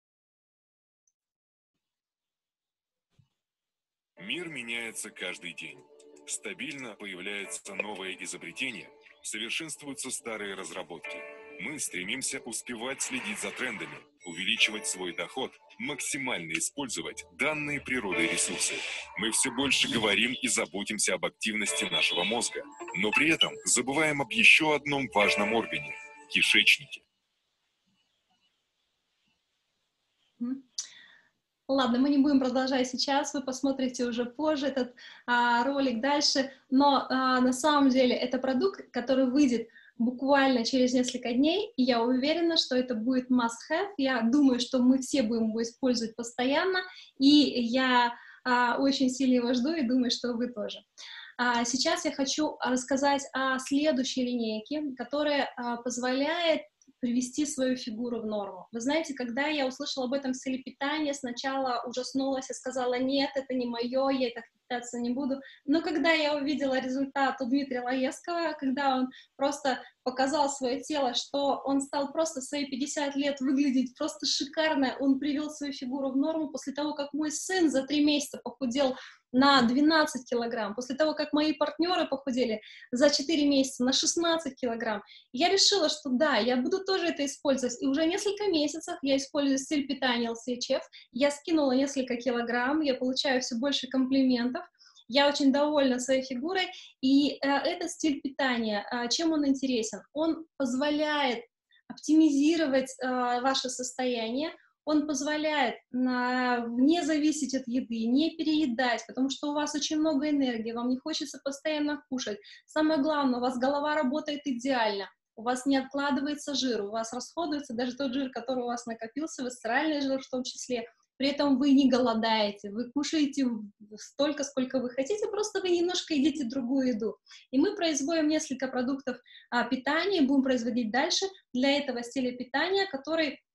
Мир меняется каждый день. Стабильно появляются новые изобретения, совершенствуются старые разработки. Мы стремимся успевать следить за трендами, увеличивать свой доход, максимально использовать данные природой ресурсы. Мы все больше говорим и заботимся об активности нашего мозга, но при этом забываем об еще одном важном органе – кишечнике. Ладно, мы не будем продолжать сейчас, вы посмотрите уже позже этот ролик дальше, но на самом деле это продукт, который выйдет буквально через несколько дней, и я уверена, что это будет must-have. Я думаю, что мы все будем его использовать постоянно, и я очень сильно его жду, и думаю, что вы тоже. Сейчас я хочу рассказать о следующей линейке, которая позволяет привести свою фигуру в норму. Вы знаете, когда я услышала об этом стиле питания, сначала ужаснулась и сказала: нет, это не мое, я так питаться не буду. Но когда я увидела результат у Дмитрия Лаевского, когда он просто показал свое тело, что он стал просто в свои 50 лет выглядеть просто шикарно, он привел свою фигуру в норму после того, как мой сын за 3 месяца похудел на 12 килограмм, после того, как мои партнеры похудели за 4 месяца на 16 килограмм, я решила, что да, я буду тоже это использовать. И уже несколько месяцев я использую стиль питания LCHF, я скинула несколько килограмм, я получаю все больше комплиментов, я очень довольна своей фигурой, и этот стиль питания, чем он интересен? Он позволяет оптимизировать ваше состояние, он позволяет не зависеть от еды, не переедать, потому что у вас очень много энергии, вам не хочется постоянно кушать. Самое главное, у вас голова работает идеально, у вас не откладывается жир, у вас расходуется даже тот жир, который у вас накопился, висцеральный жир в том числе. При этом вы не голодаете, вы кушаете столько, сколько вы хотите, просто вы немножко едите другую еду. И мы производим несколько продуктов питания, будем производить дальше для этого стиля питания, который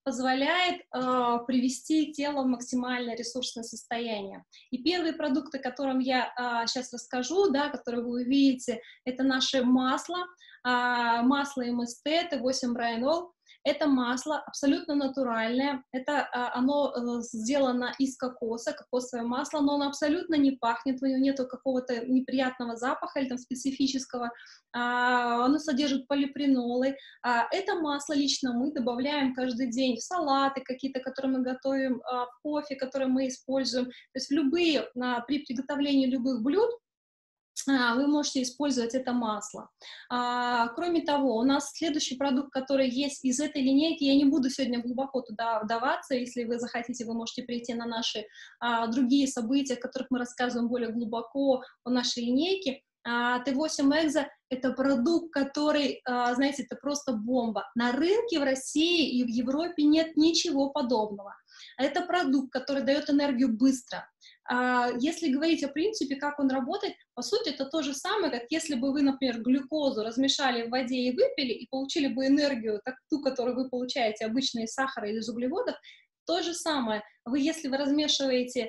позволяет привести тело в максимально ресурсное состояние. И первые продукты, о котором я сейчас расскажу, да, которые вы увидите, это наше масло, масло МСТ, T8 Brainol. Это масло абсолютно натуральное, это оно сделано из кокоса, кокосовое масло, но оно абсолютно не пахнет, у него нету какого-то неприятного запаха или там специфического, оно содержит полипренолы. Это масло лично мы добавляем каждый день в салаты какие-то, которые мы готовим, в кофе, которые мы используем, то есть при приготовлении любых блюд вы можете использовать это масло. Кроме того, у нас следующий продукт, который есть из этой линейки, я не буду сегодня глубоко туда вдаваться, если вы захотите, вы можете прийти на наши другие события, о которых мы рассказываем более глубоко о нашей линейке. T8 Exo — это продукт, который, знаете, это просто бомба. На рынке в России и в Европе нет ничего подобного. Это продукт, который дает энергию быстро. Если говорить о принципе, как он работает, по сути, это то же самое, как если бы вы, например, глюкозу размешали в воде и выпили, и получили бы энергию, ту, которую вы получаете обычно из сахара или из углеводов. То же самое. Если вы размешиваете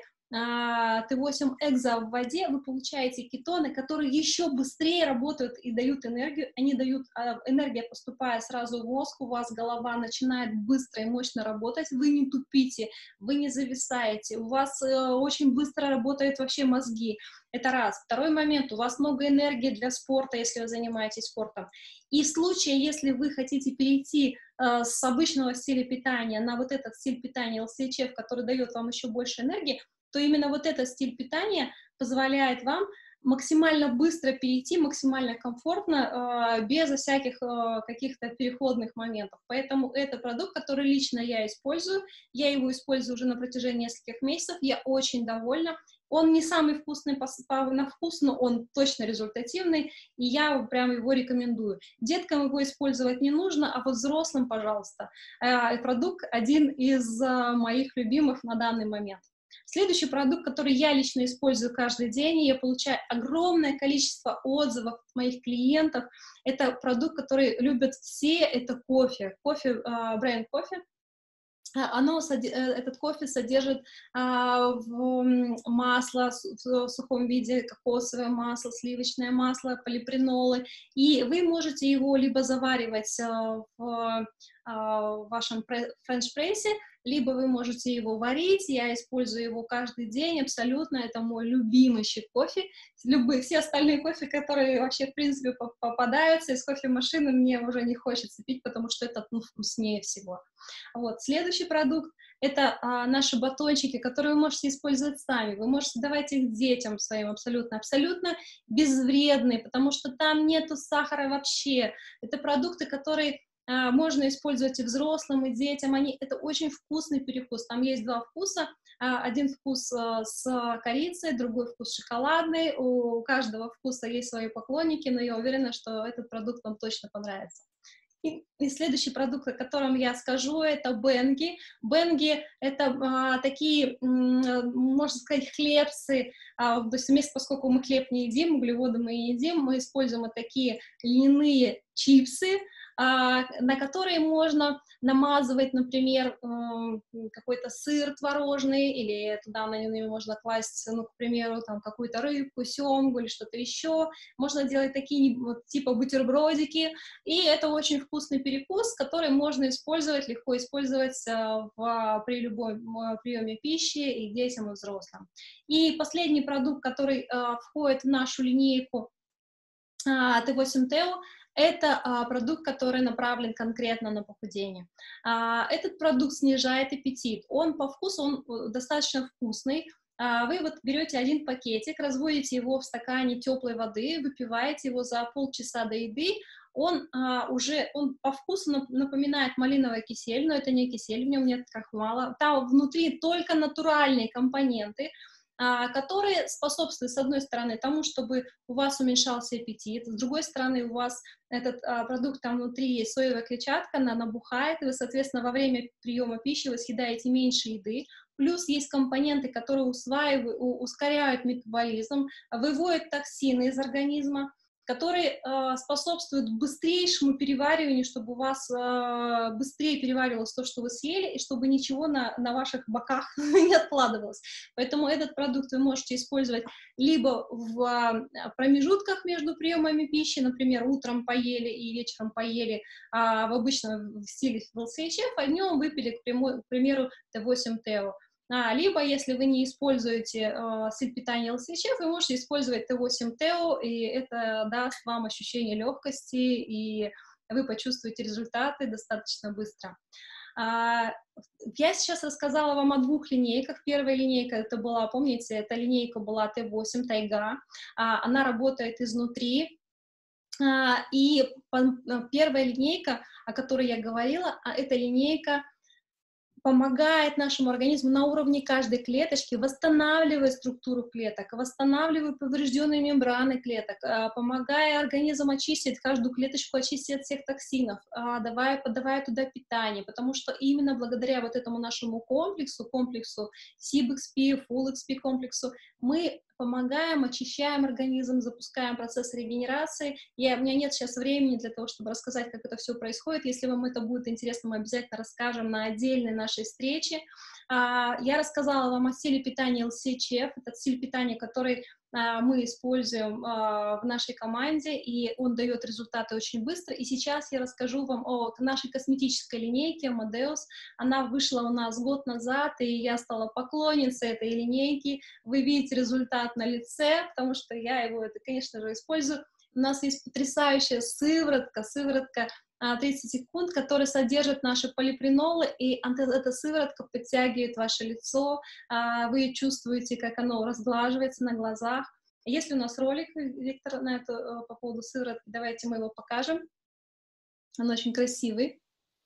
T8 Exo в воде, вы получаете кетоны, которые еще быстрее работают и дают энергию. Они дают, энергия, поступая сразу в мозг, у вас голова начинает быстро и мощно работать, вы не тупите, вы не зависаете, у вас очень быстро работают вообще мозги. Это раз. Второй момент, у вас много энергии для спорта, если вы занимаетесь спортом. И в случае, если вы хотите перейти с обычного стиля питания на вот этот стиль питания LCHF, который дает вам еще больше энергии, то именно вот этот стиль питания позволяет вам максимально быстро перейти, максимально комфортно, без всяких каких-то переходных моментов. Поэтому это продукт, который лично я использую. Я его использую уже на протяжении нескольких месяцев. Я очень довольна. Он не самый вкусный на вкус, но он точно результативный, и я прям его рекомендую. Деткам его использовать не нужно, а вот взрослым, пожалуйста. Продукт один из моих любимых на данный момент. Следующий продукт, который я лично использую каждый день, и я получаю огромное количество отзывов от моих клиентов, это продукт, который любят все, это кофе, бренд кофе. Этот кофе содержит масло в сухом виде, кокосовое масло, сливочное масло, полипренолы, и вы можете его либо заваривать в вашем френч-прессе, либо вы можете его варить. Я использую его каждый день абсолютно, это мой любимый кофе. Все остальные кофе, которые вообще в принципе попадаются из кофемашины, мне уже не хочется пить, потому что это вкуснее всего. Вот. Следующий продукт — это наши батончики, которые вы можете использовать сами. Вы можете давать их детям своим абсолютно безвредные, потому что там нету сахара вообще. Это продукты, которые можно использовать и взрослым, и детям. Это очень вкусный перекус. Там есть два вкуса. Один вкус с корицей, другой вкус шоколадный. У каждого вкуса есть свои поклонники, но я уверена, что этот продукт вам точно понравится. И следующий продукт, о котором я скажу, это бенги. Бенги — это такие, можно сказать, хлебцы. То есть вместо, поскольку мы хлеб не едим, углеводы мы не едим, мы используем вот такие льняные чипсы, на которые можно намазывать, например, какой-то сыр творожный, или туда на него можно класть, ну, к примеру, там какую-то рыбку, семгу или что-то еще. Можно делать такие вот, типа бутербродики, и это очень вкусный перекус, который можно использовать, легко использовать при любом приеме пищи и детям, и взрослым. И последний продукт, который входит в нашу линейку T8 Teo, это продукт, который направлен конкретно на похудение. Этот продукт снижает аппетит. Он по вкусу, он достаточно вкусный. Вы вот берете один пакетик, разводите его в стакане теплой воды, выпиваете его за полчаса до еды. Он по вкусу напоминает малиновый кисель, но это не кисель, в нем нет крахмала. Там внутри только натуральные компоненты, которые способствуют, с одной стороны, тому, чтобы у вас уменьшался аппетит, с другой стороны, у вас этот продукт, там внутри есть соевая клетчатка, она набухает, и вы, соответственно, во время приема пищи вы съедаете меньше еды, плюс есть компоненты, которые ускоряют метаболизм, выводят токсины из организма, который способствует быстрейшему перевариванию, чтобы у вас быстрее переваривалось то, что вы съели, и чтобы ничего на ваших боках не откладывалось. Поэтому этот продукт вы можете использовать либо в промежутках между приемами пищи, например, утром поели и вечером поели в обычном стиле LCHF, а днем выпили, к примеру, T8 TEO. Либо, если вы не используете сеть питания LCHF, вы можете использовать T8 TEO, и это даст вам ощущение легкости, и вы почувствуете результаты достаточно быстро. Я сейчас рассказала вам о двух линейках. Первая линейка, это была, помните, эта линейка была T8 Тайга. Она работает изнутри. И первая линейка, о которой я говорила, это линейка помогает нашему организму на уровне каждой клеточки, восстанавливая структуру клеток, восстанавливая поврежденные мембраны клеток, помогая организму очистить каждую клеточку, очистить от всех токсинов, подавая туда питание, потому что именно благодаря вот этому нашему комплексу SIB-XP, Full-XP комплексу, мы помогаем, очищаем организм, запускаем процесс регенерации. У меня нет сейчас времени для того, чтобы рассказать, как это все происходит. Если вам это будет интересно, мы обязательно расскажем на отдельной нашей встрече. Я рассказала вам о стиле питания LCHF. Это стиль питания, который мы используем в нашей команде, и он дает результаты очень быстро. И сейчас я расскажу вам о нашей косметической линейке Amadeus. Она вышла у нас год назад, и я стала поклонницей этой линейки. Вы видите результат на лице, потому что я его, конечно же, использую. У нас есть потрясающая сыворотка 30 секунд, которая содержит наши полипренолы, и эта сыворотка подтягивает ваше лицо, вы чувствуете, как оно разглаживается на глазах. Есть ли у нас ролик, Виктор, по поводу сыворотки? Давайте мы его покажем. Он очень красивый.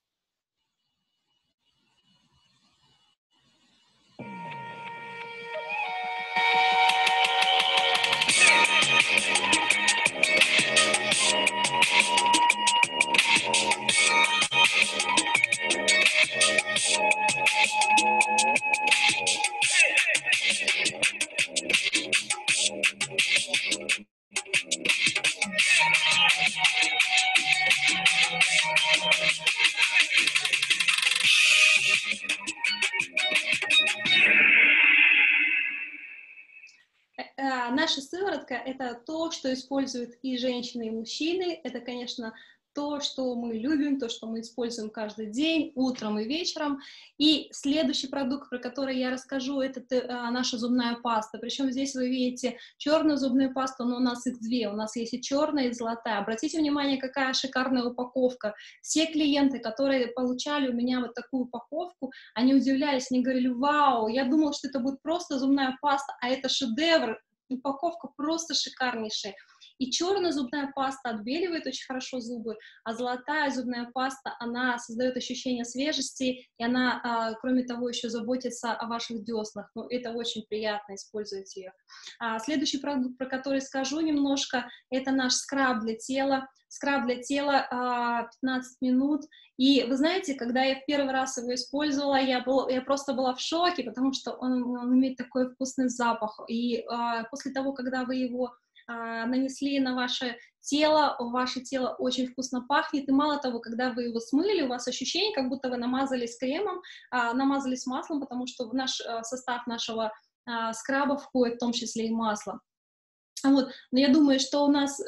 Наша сыворотка — это то, что используют и женщины, и мужчины. Это, конечно, то, что мы любим, то, что мы используем каждый день, утром и вечером. И следующий продукт, про который я расскажу, это наша зубная паста. Причем здесь вы видите черную зубную пасту, но у нас их две. У нас есть и черная, и золотая. Обратите внимание, какая шикарная упаковка. Все клиенты, которые получали у меня вот такую упаковку, они удивлялись, они говорили: вау, я думала, что это будет просто зубная паста, а это шедевр. Упаковка просто шикарнейшая. И черная зубная паста отбеливает очень хорошо зубы, а золотая зубная паста, она создает ощущение свежести, и она, кроме того, еще заботится о ваших деснах. Ну, это очень приятно использовать ее. Следующий продукт, про который скажу немножко, это наш скраб для тела. Скраб для тела 15 минут. И вы знаете, когда я в первый раз его использовала, я просто была в шоке, потому что он имеет такой вкусный запах. И после того, когда вы его нанесли на ваше тело очень вкусно пахнет, и мало того, когда вы его смыли, у вас ощущение, как будто вы намазались кремом, намазались маслом, потому что в наш состав нашего скраба входит в том числе и масло. Вот. Но я думаю, что у нас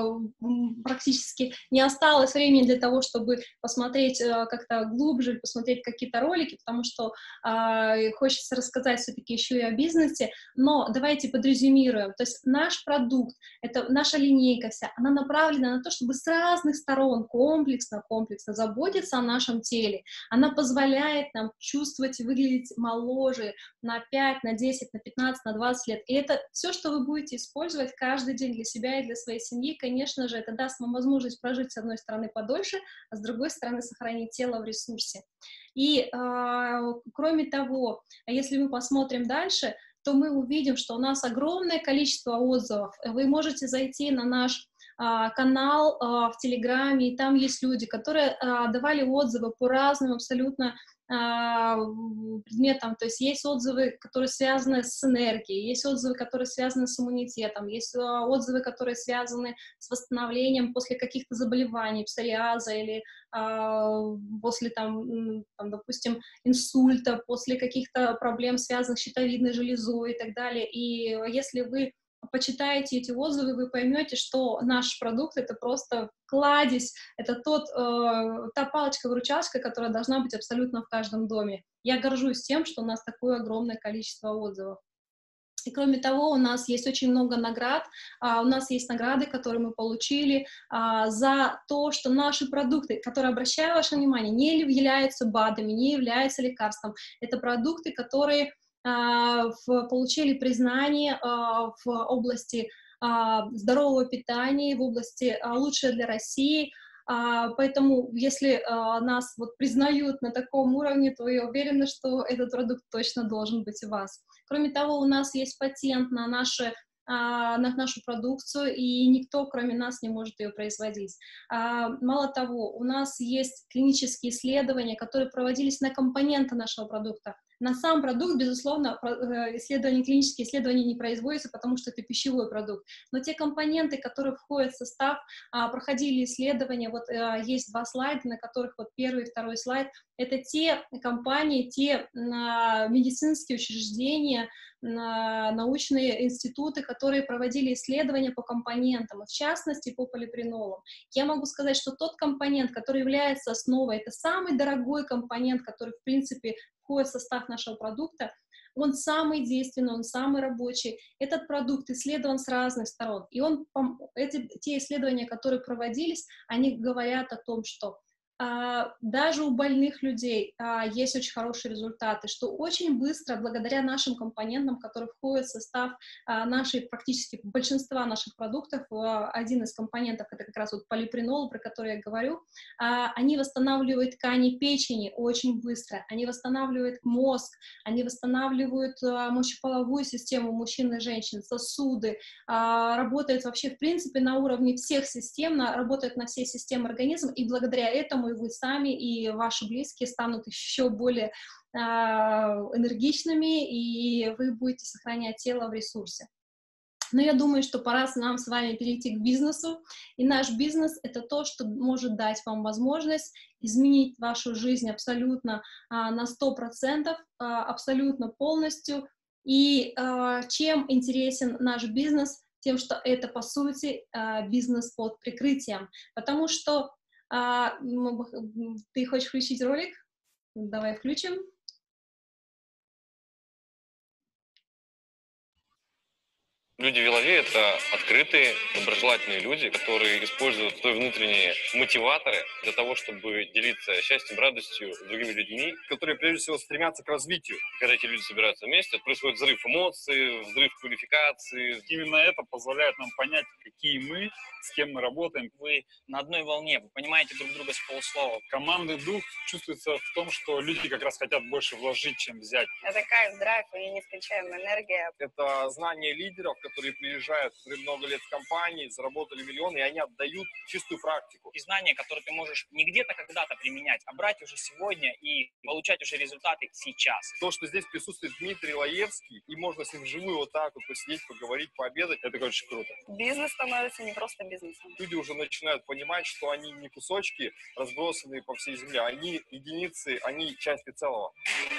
практически не осталось времени для того, чтобы посмотреть как-то глубже, посмотреть какие-то ролики, потому что хочется рассказать все-таки еще и о бизнесе. Но давайте подрезюмируем. То есть наш продукт, это наша линейка вся, она направлена на то, чтобы с разных сторон комплексно заботиться о нашем теле. Она позволяет нам чувствовать и выглядеть моложе на 5, на 10, на 15, на 20 лет. И это все, что вы будете использовать каждый день для себя и для своей семьи. Конечно же, это даст вам возможность прожить, с одной стороны, подольше, а с другой стороны, сохранить тело в ресурсе. И, кроме того, если мы посмотрим дальше, то мы увидим, что у нас огромное количество отзывов. Вы можете зайти на наш канал в Телеграме, и там есть люди, которые давали отзывы по разным абсолютно предметам, то есть есть отзывы, которые связаны с энергией, есть отзывы, которые связаны с иммунитетом, есть отзывы, которые связаны с восстановлением после каких-то заболеваний, псориаза или после, допустим, инсульта, после каких-то проблем, связанных с щитовидной железой и так далее. И если вы почитаете эти отзывы, вы поймете, что наш продукт — это просто кладезь, это та палочка-выручалочка, которая должна быть абсолютно в каждом доме. Я горжусь тем, что у нас такое огромное количество отзывов. И кроме того, у нас есть очень много наград. У нас есть награды, которые мы получили за то, что наши продукты, которые, обращаю ваше внимание, не являются БАДами, не являются лекарством. Это продукты, которые получили признание в области здорового питания, в области «Лучшее для России». Поэтому, если нас признают на таком уровне, то я уверена, что этот продукт точно должен быть у вас. Кроме того, у нас есть патент на нашу продукцию, и никто, кроме нас, не может ее производить. Мало того, у нас есть клинические исследования, которые проводились на компоненты нашего продукта. На сам продукт, безусловно, клинические исследования не производятся, потому что это пищевой продукт. Но те компоненты, которые входят в состав, проходили исследования. Есть 2 слайда, на которых первый и второй слайд. Это те компании, те медицинские учреждения, научные институты, которые проводили исследования по компонентам, в частности, по полипренолам. Я могу сказать, что тот компонент, который является основой, это самый дорогой компонент, который, в принципе, входит в состав нашего продукта, он самый действенный, он самый рабочий. Этот продукт исследован с разных сторон. И те исследования, которые проводились, они говорят о том, что даже у больных людей есть очень хорошие результаты, что очень быстро, благодаря нашим компонентам, которые входят в состав практически большинства наших продуктов, один из компонентов — это как раз полипренол, про который я говорю, они восстанавливают ткани печени очень быстро, они восстанавливают мозг, они восстанавливают мочеполовую систему мужчин и женщин, сосуды, работают вообще, в принципе, на уровне всех систем, работают на все системы организма, и благодаря этому и вы сами, и ваши близкие станут еще более энергичными, и вы будете сохранять тело в ресурсе. Но я думаю, что пора нам с вами перейти к бизнесу, и наш бизнес — это то, что может дать вам возможность изменить вашу жизнь абсолютно на 100%, абсолютно полностью. И чем интересен наш бизнес? Тем, что это, по сути, бизнес под прикрытием, потому что ты хочешь включить ролик? Давай включим. Люди Виловей — это открытые, доброжелательные люди, которые используют свои внутренние мотиваторы для того, чтобы делиться счастьем, радостью с другими людьми, которые прежде всего стремятся к развитию. Когда эти люди собираются вместе, происходит взрыв эмоций, взрыв квалификации. Именно это позволяет нам понять, какие мы, с кем мы работаем. Вы на одной волне, вы понимаете друг друга с полуслова. Командный дух чувствуется в том, что люди как раз хотят больше вложить, чем взять. Это кайф, драйв и нескончаемая энергия. Это знание лидеров, которые приезжают много лет в компании, заработали миллионы, и они отдают чистую практику. И знания, которые ты можешь не где-то когда-то применять, а брать уже сегодня и получать уже результаты сейчас. То, что здесь присутствует Дмитрий Лаевский, и можно с ним вживую посидеть, поговорить, пообедать, это очень круто. Бизнес становится не просто бизнесом. Люди уже начинают понимать, что они не кусочки, разбросанные по всей земле, они единицы, они части целого.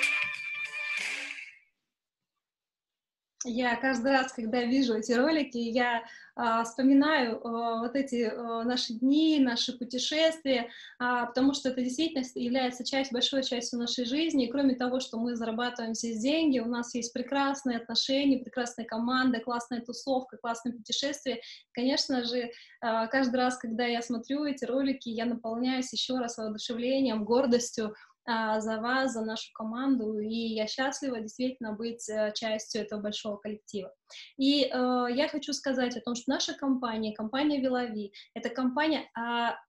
Я каждый раз, когда вижу эти ролики, я вспоминаю эти наши дни, наши путешествия, потому что это действительно является большой частью нашей жизни. И кроме того, что мы зарабатываем здесь деньги, у нас есть прекрасные отношения, прекрасная команда, классная тусовка, классные путешествия. Конечно же, каждый раз, когда я смотрю эти ролики, я наполняюсь еще раз воодушевлением, гордостью за вас, за нашу команду, и я счастлива действительно быть частью этого большого коллектива. И я хочу сказать о том, что наша компания, компания Виловей, это компания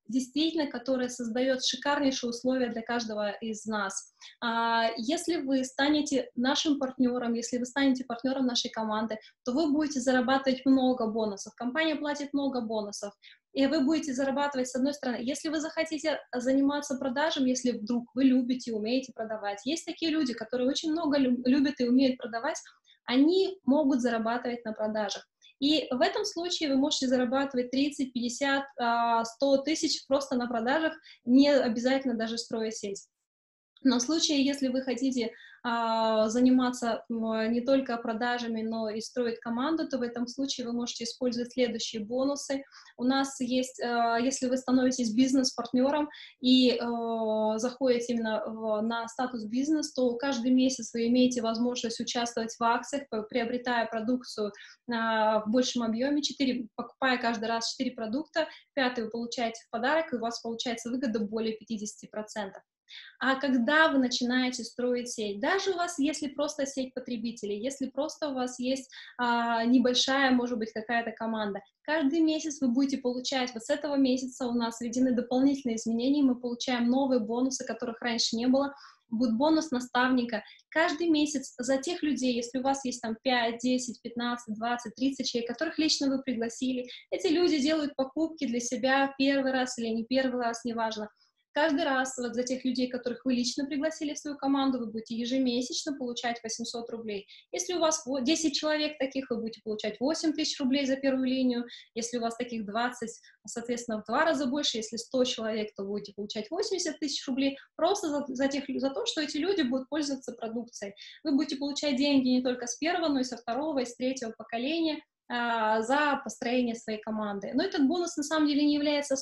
действительно, которая создает шикарнейшие условия для каждого из нас. Если вы станете нашим партнером, если вы станете партнером нашей команды, то вы будете зарабатывать много бонусов. Компания платит много бонусов. И вы будете зарабатывать, с одной стороны, если вы захотите заниматься продажами, если вдруг вы любите, умеете продавать. Есть такие люди, которые очень много любят и умеют продавать, они могут зарабатывать на продажах. И в этом случае вы можете зарабатывать 30, 50, 100 тысяч просто на продажах, не обязательно даже строя сеть. Но в случае, если вы хотите заниматься не только продажами, но и строить команду, то в этом случае вы можете использовать следующие бонусы. У нас есть, если вы становитесь бизнес-партнером и заходите именно на статус бизнес, то каждый месяц вы имеете возможность участвовать в акциях, приобретая продукцию в большем объеме, покупая каждый раз 4 продукта, 5-й вы получаете в подарок, и у вас получается выгода более 50%. А когда вы начинаете строить сеть, даже у вас, если просто сеть потребителей, если просто у вас есть небольшая, может быть, какая-то команда, каждый месяц вы будете получать, вот с этого месяца у нас введены дополнительные изменения, мы получаем новые бонусы, которых раньше не было, будет бонус наставника. Каждый месяц за тех людей, если у вас есть там 5, 10, 15, 20, 30 человек, которых лично вы пригласили, эти люди делают покупки для себя первый раз или не первый раз, неважно. Каждый раз вот за тех людей, которых вы лично пригласили в свою команду, вы будете ежемесячно получать 800 рублей. Если у вас 10 человек таких, вы будете получать 8 тысяч рублей за первую линию. Если у вас таких 20, соответственно, в 2 раза больше. Если 100 человек, то будете получать 80 тысяч рублей просто за то, что эти люди будут пользоваться продукцией. Вы будете получать деньги не только с первого, но и со второго, и с третьего поколения за построение своей команды. Но этот бонус на самом деле не является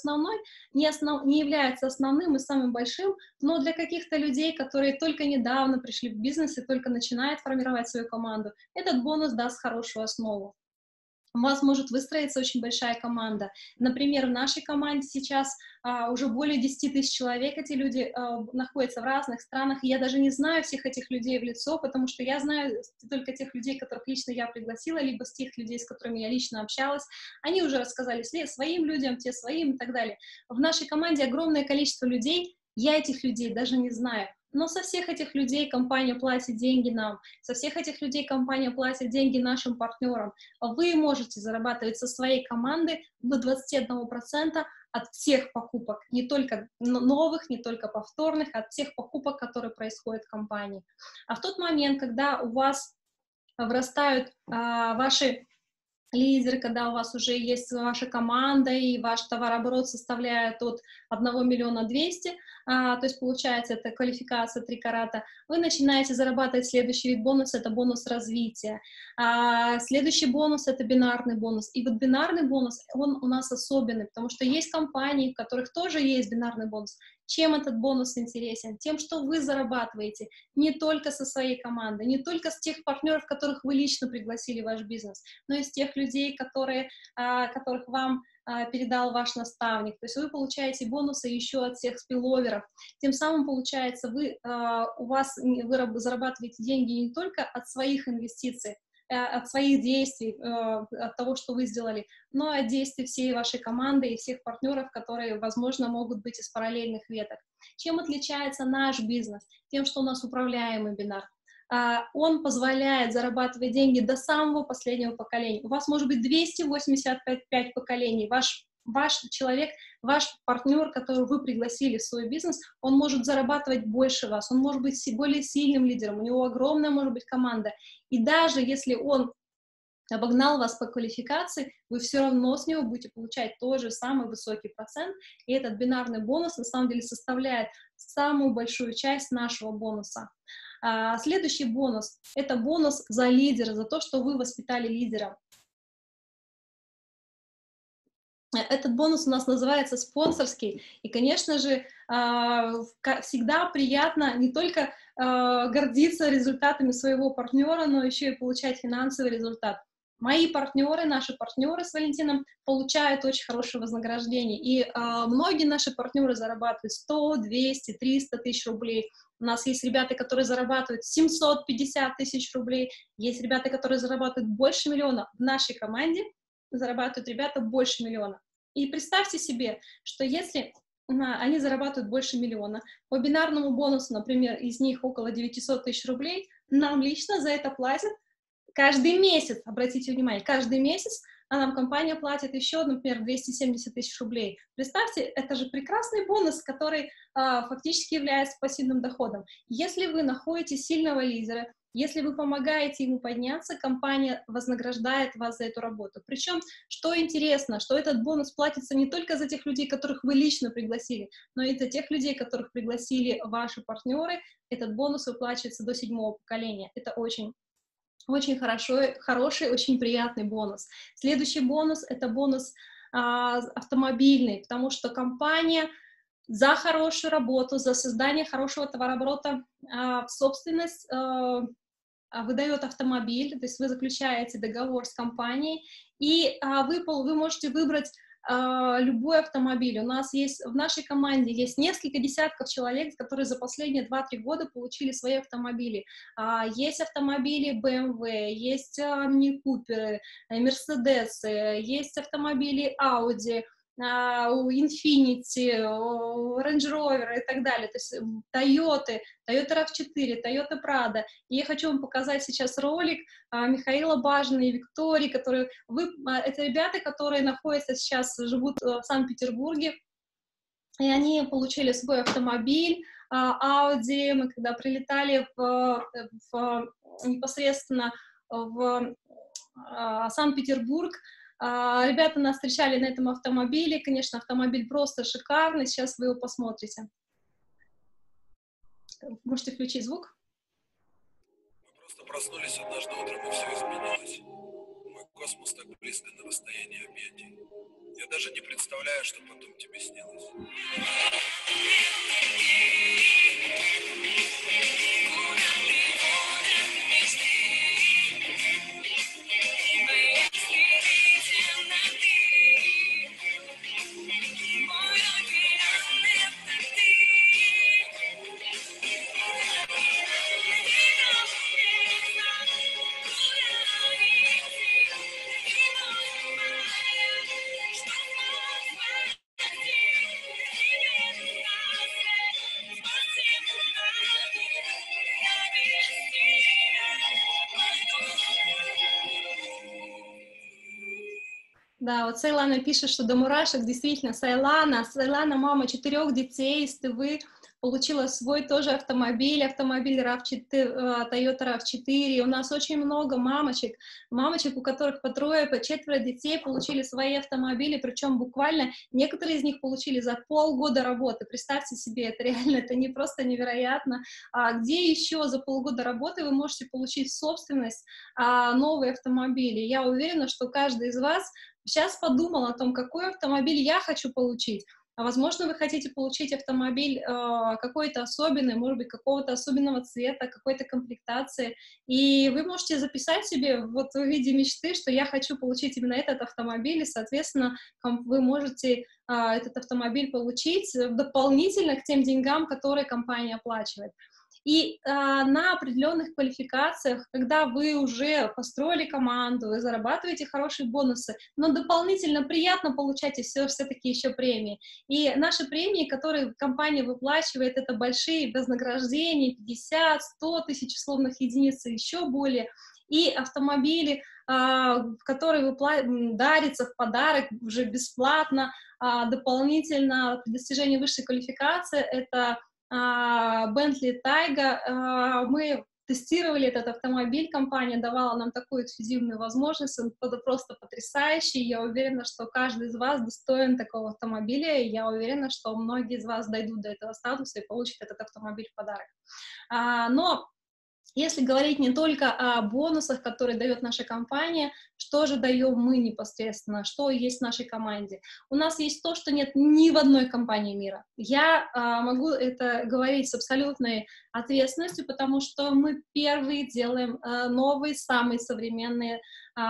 не является основным и самым большим, но для каких-то людей, которые только недавно пришли в бизнес и только начинают формировать свою команду, этот бонус даст хорошую основу. У вас может выстроиться очень большая команда. Например, в нашей команде сейчас уже более 10 тысяч человек, эти люди находятся в разных странах, и я даже не знаю всех этих людей в лицо, потому что я знаю только тех людей, которых лично я пригласила, либо с тех людей, с которыми я лично общалась. Они уже рассказали своим людям, те своим и так далее. В нашей команде огромное количество людей, я этих людей даже не знаю. Но со всех этих людей компания платит деньги нам, со всех этих людей компания платит деньги нашим партнерам. Вы можете зарабатывать со своей команды до 21% от всех покупок, не только новых, не только повторных, от всех покупок, которые происходят в компании. А в тот момент, когда у вас вырастают ваши лидеры, когда у вас уже есть ваша команда, и ваш товарооборот составляет от 1 миллиона 200, то есть получается это квалификация 3 карата, вы начинаете зарабатывать следующий вид бонуса, это бонус развития. Следующий бонус — это бинарный бонус. И вот бинарный бонус, он у нас особенный, потому что есть компании, в которых тоже есть бинарный бонус. Чем этот бонус интересен? Тем, что вы зарабатываете не только со своей командой, не только с тех партнеров, которых вы лично пригласили в ваш бизнес, но и с тех людей, которых вам передал ваш наставник. То есть вы получаете бонусы еще от всех спилловеров. Тем самым, получается, вы зарабатываете деньги не только от своих инвестиций, от своих действий, от того, что вы сделали, но и от действий всей вашей команды и всех партнеров, которые, возможно, могут быть из параллельных веток. Чем отличается наш бизнес? Тем, что у нас управляемый бинар. Он позволяет зарабатывать деньги до самого последнего поколения. У вас может быть 285 поколений. Ваш человек, ваш партнер, которого вы пригласили в свой бизнес, он может зарабатывать больше вас, он может быть более сильным лидером, у него огромная может быть команда. И даже если он обогнал вас по квалификации, вы все равно с него будете получать тот же самый высокий процент, и этот бинарный бонус на самом деле составляет самую большую часть нашего бонуса. Следующий бонус — это бонус за лидера, за то, что вы воспитали лидера. Этот бонус у нас называется спонсорский, и, конечно же, всегда приятно не только гордиться результатами своего партнера, но еще и получать финансовый результат. Мои партнеры, наши партнеры с Валентином получают очень хорошее вознаграждение, и многие наши партнеры зарабатывают 100, 200, 300 тысяч рублей. У нас есть ребята, которые зарабатывают 750 тысяч рублей, есть ребята, которые зарабатывают больше миллиона. В нашей команде зарабатывают ребята больше миллиона. И представьте себе, что если они зарабатывают больше 1 миллиона, по бинарному бонусу, например, из них около 900 тысяч рублей, нам лично за это платят каждый месяц, обратите внимание, каждый месяц, а нам компания платит еще, например, 270 тысяч рублей. Представьте, это же прекрасный бонус, который фактически является пассивным доходом. Если вы находите сильного лидера, если вы помогаете ему подняться, компания вознаграждает вас за эту работу. Причем, что интересно, что этот бонус платится не только за тех людей, которых вы лично пригласили, но и за тех людей, которых пригласили ваши партнеры. Этот бонус выплачивается до 7-го поколения. Это очень хороший, очень приятный бонус. Следующий бонус — это бонус автомобильный, потому что компания за хорошую работу, за создание хорошего товарооборота в собственность выдает автомобиль, то есть вы заключаете договор с компанией, и вы можете выбрать любой автомобиль. У нас есть, в нашей команде есть несколько десятков человек, которые за последние 2-3 года получили свои автомобили. Есть автомобили BMW, есть Mini Cooper, Mercedes, есть автомобили Audi, Infiniti, Range Rover и так далее, то есть Toyota RAV4, Toyota Prado. И я хочу вам показать сейчас ролик Михаила Бажина и Виктории, это ребята, которые находятся сейчас, живут в Санкт-Петербурге, и они получили свой автомобиль Audi. Мы когда прилетали непосредственно в Санкт-Петербург, ребята нас встречали на этом автомобиле. Конечно, автомобиль просто шикарный. Сейчас вы его посмотрите. Можете включить звук? Мы просто проснулись однажды утром, и все изменилось. Мой космос так близко на расстоянии объятий. Я даже не представляю, что потом тебе снилось. Да, вот Сайлана пишет, что до мурашек. Действительно, Сайлана мама 4 детей из Тывы, получила свой тоже автомобиль Toyota RAV4. У нас очень много мамочек, у которых по 3, по 4 детей получили свои автомобили, причем буквально некоторые из них получили за полгода работы. Представьте себе, это реально, это не просто невероятно. Где еще за полгода работы вы можете получить в собственность новые автомобили? Я уверена, что каждый из вас сейчас подумал о том, какой автомобиль я хочу получить. Возможно, вы хотите получить автомобиль какой-то особенный, может быть, какого-то особенного цвета, какой-то комплектации, и вы можете записать себе вот в виде мечты, что я хочу получить именно этот автомобиль, и, соответственно, вы можете этот автомобиль получить дополнительно к тем деньгам, которые компания оплачивает. И на определенных квалификациях, когда вы уже построили команду, вы зарабатываете хорошие бонусы, но дополнительно приятно получать все-таки еще премии. И наши премии, которые компания выплачивает, это большие вознаграждения, 50, 100 тысяч условных единиц и еще более. И автомобили, которые дарятся в подарок уже бесплатно, дополнительно при достижении высшей квалификации, это Bentley Taiga. Мы тестировали этот автомобиль, компания давала нам такую эксклюзивную возможность, он просто потрясающий. Я уверена, что каждый из вас достоин такого автомобиля, и я уверена, что многие из вас дойдут до этого статуса и получат этот автомобиль в подарок. Но если говорить не только о бонусах, которые дает наша компания, что же даем мы непосредственно, что есть в нашей команде? У нас есть то, что нет ни в одной компании мира. Я могу это говорить с абсолютной ответственностью, потому что мы первые делаем новые, самые современные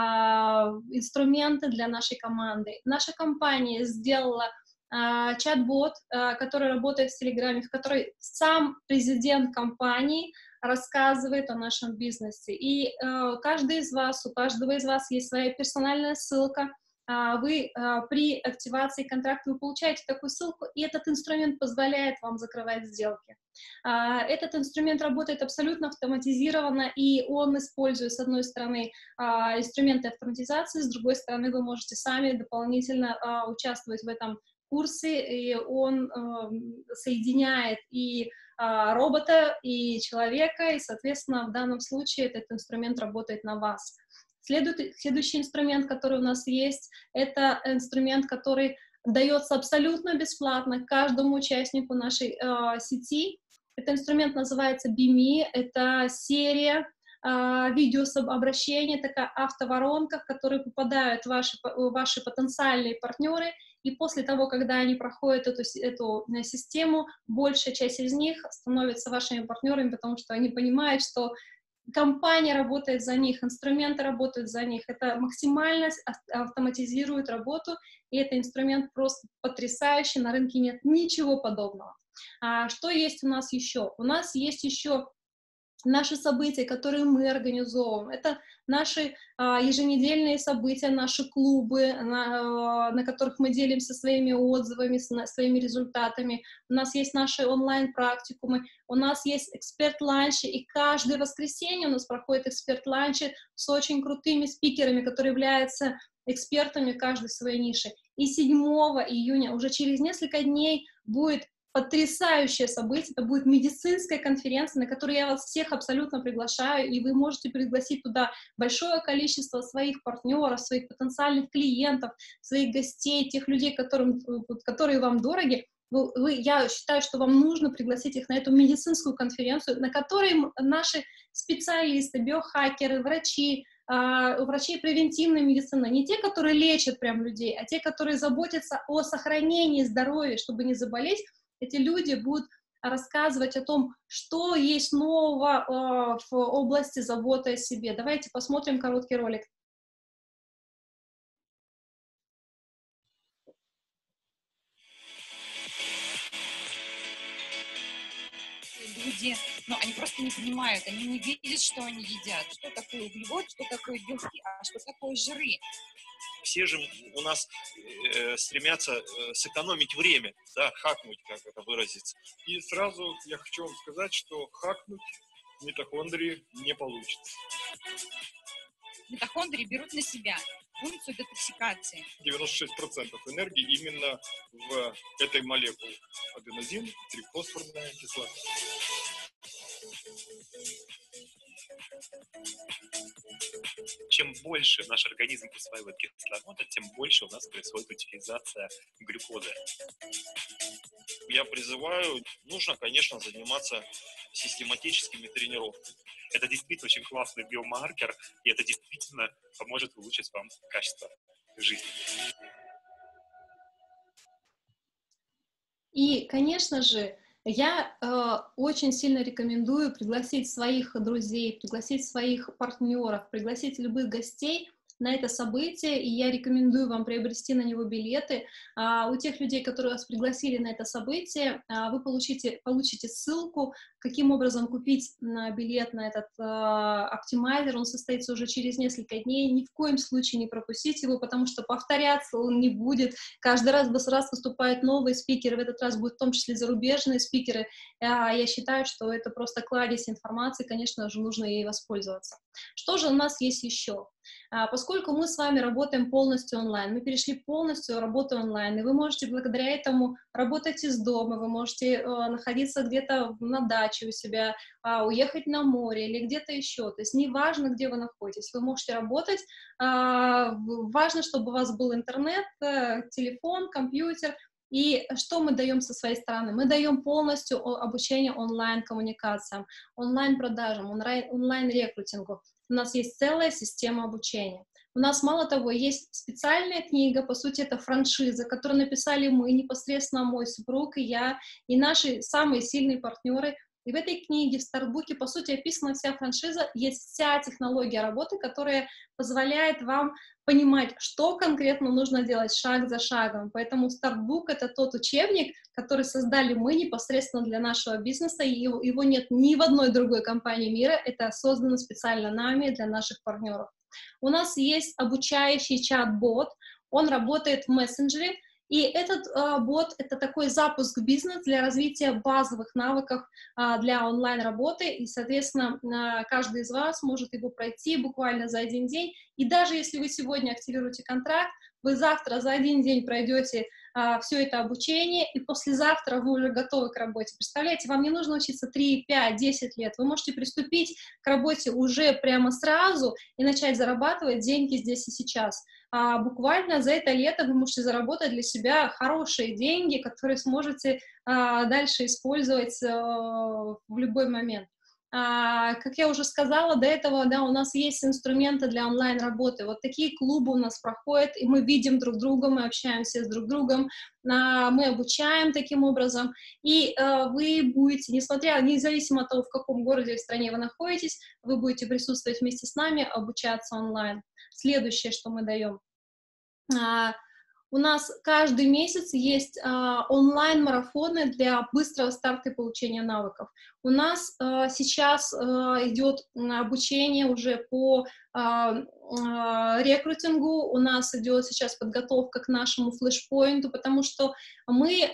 инструменты для нашей команды. Наша компания сделала чат-бот, который работает в Телеграме, в которой сам президент компании рассказывает о нашем бизнесе. И у каждого из вас есть своя персональная ссылка, вы при активации контракта вы получаете такую ссылку, и этот инструмент позволяет вам закрывать сделки. Этот инструмент работает абсолютно автоматизированно, и он использует, с одной стороны, инструменты автоматизации, с другой стороны, вы можете сами дополнительно участвовать в этом курсе, и он соединяет и робота, и человека, и, соответственно, в данном случае этот инструмент работает на вас. Следующий инструмент, который у нас есть, это инструмент, который дается абсолютно бесплатно каждому участнику нашей сети. Этот инструмент называется BeMe, это серия видеообращений, такая автоворонка, в которую попадают ваши потенциальные партнеры, и после того, когда они проходят эту систему, большая часть из них становится вашими партнерами, потому что они понимают, что компания работает за них, инструменты работают за них. Это максимально автоматизирует работу, и это инструмент просто потрясающий, на рынке нет ничего подобного. Что есть у нас еще? У нас есть еще наши события, которые мы организовываем. Это наши еженедельные события, наши клубы, на которых мы делимся своими отзывами, своими результатами. У нас есть наши онлайн-практикумы, у нас есть эксперт-ланчи, и каждое воскресенье у нас проходят эксперт-ланчи с очень крутыми спикерами, которые являются экспертами каждой своей ниши. И 7 июня, уже через несколько дней, будет потрясающее событие, это будет медицинская конференция, на которую я вас всех абсолютно приглашаю, и вы можете пригласить туда большое количество своих партнеров, своих потенциальных клиентов, своих гостей, тех людей, которые вам дороги. Я считаю, что вам нужно пригласить их на эту медицинскую конференцию, на которой наши специалисты, биохакеры, врачи превентивной медицины, не те, которые лечат прям людей, а те, которые заботятся о сохранении здоровья, чтобы не заболеть. Эти люди будут рассказывать о том, что есть нового в области заботы о себе. Давайте посмотрим короткий ролик. Люди, они просто не понимают, они не видят, что они едят, что такое углевод, что такое белки, а что такое жиры. Все же у нас стремятся сэкономить время, да, хакнуть, как это выразиться. И сразу я хочу вам сказать, что хакнуть митохондрии не получится. Митохондрии берут на себя функцию детоксикации. 96% энергии именно в этой молекуле. Аденозин, трифосфорная кислота. Чем больше наш организм усваивает кислорода, тем больше у нас происходит утилизация глюкозы. Я призываю, нужно, конечно, заниматься систематическими тренировками. Это действительно очень классный биомаркер, и это действительно поможет улучшить вам качество жизни. И, конечно же, я очень сильно рекомендую пригласить своих друзей, пригласить своих партнеров, пригласить любых гостей на это событие, и я рекомендую вам приобрести на него билеты. У тех людей, которые вас пригласили на это событие, вы получите ссылку, каким образом купить билет на этот оптимайзер. Он состоится уже через несколько дней. Ни в коем случае не пропустите его, потому что повторяться он не будет. Каждый раз выступают новые спикеры, в этот раз будут в том числе зарубежные спикеры. Я считаю, что это просто кладезь информации, конечно же, нужно ей воспользоваться. Что же у нас есть еще? Поскольку мы с вами работаем полностью онлайн, мы перешли полностью в работу онлайн, и вы можете благодаря этому работать из дома, вы можете находиться где-то на даче у себя, уехать на море или где-то еще, то есть неважно, где вы находитесь, вы можете работать, важно, чтобы у вас был интернет, телефон, компьютер. И что мы даем со своей стороны? Мы даем полностью обучение онлайн-коммуникациям, онлайн-продажам, онлайн-рекрутингу. У нас есть целая система обучения. У нас, мало того, есть специальная книга, по сути, это франшиза, которую написали мы, непосредственно мой супруг и я, и наши самые сильные партнеры. И в этой книге, в стартбуке, по сути, описана вся франшиза, есть вся технология работы, которая позволяет вам понимать, что конкретно нужно делать шаг за шагом. Поэтому стартбук — это тот учебник, который создали мы непосредственно для нашего бизнеса, и его нет ни в одной другой компании мира, это создано специально нами для наших партнеров. У нас есть обучающий чат-бот, он работает в мессенджере, и этот бот — это такой запуск бизнеса для развития базовых навыков для онлайн-работы, и, соответственно, каждый из вас может его пройти буквально за один день, и даже если вы сегодня активируете контракт, вы завтра за один день пройдете все это обучение, и послезавтра вы уже готовы к работе. Представляете, вам не нужно учиться 3, 5, 10 лет, вы можете приступить к работе уже прямо сразу и начать зарабатывать деньги здесь и сейчас. Буквально за это лето вы можете заработать для себя хорошие деньги, которые сможете дальше использовать в любой момент. Как я уже сказала до этого, да, у нас есть инструменты для онлайн-работы. Вот такие клубы у нас проходят, и мы видим друг друга, мы общаемся с друг другом, мы обучаем таким образом, и вы будете, независимо от того, в каком городе или стране вы находитесь, вы будете присутствовать вместе с нами, обучаться онлайн. Следующее, что мы даем. У нас каждый месяц есть онлайн-марафоны для быстрого старта и получения навыков. У нас сейчас идет обучение уже по рекрутингу, у нас идет сейчас подготовка к нашему флешпоинту, потому что мы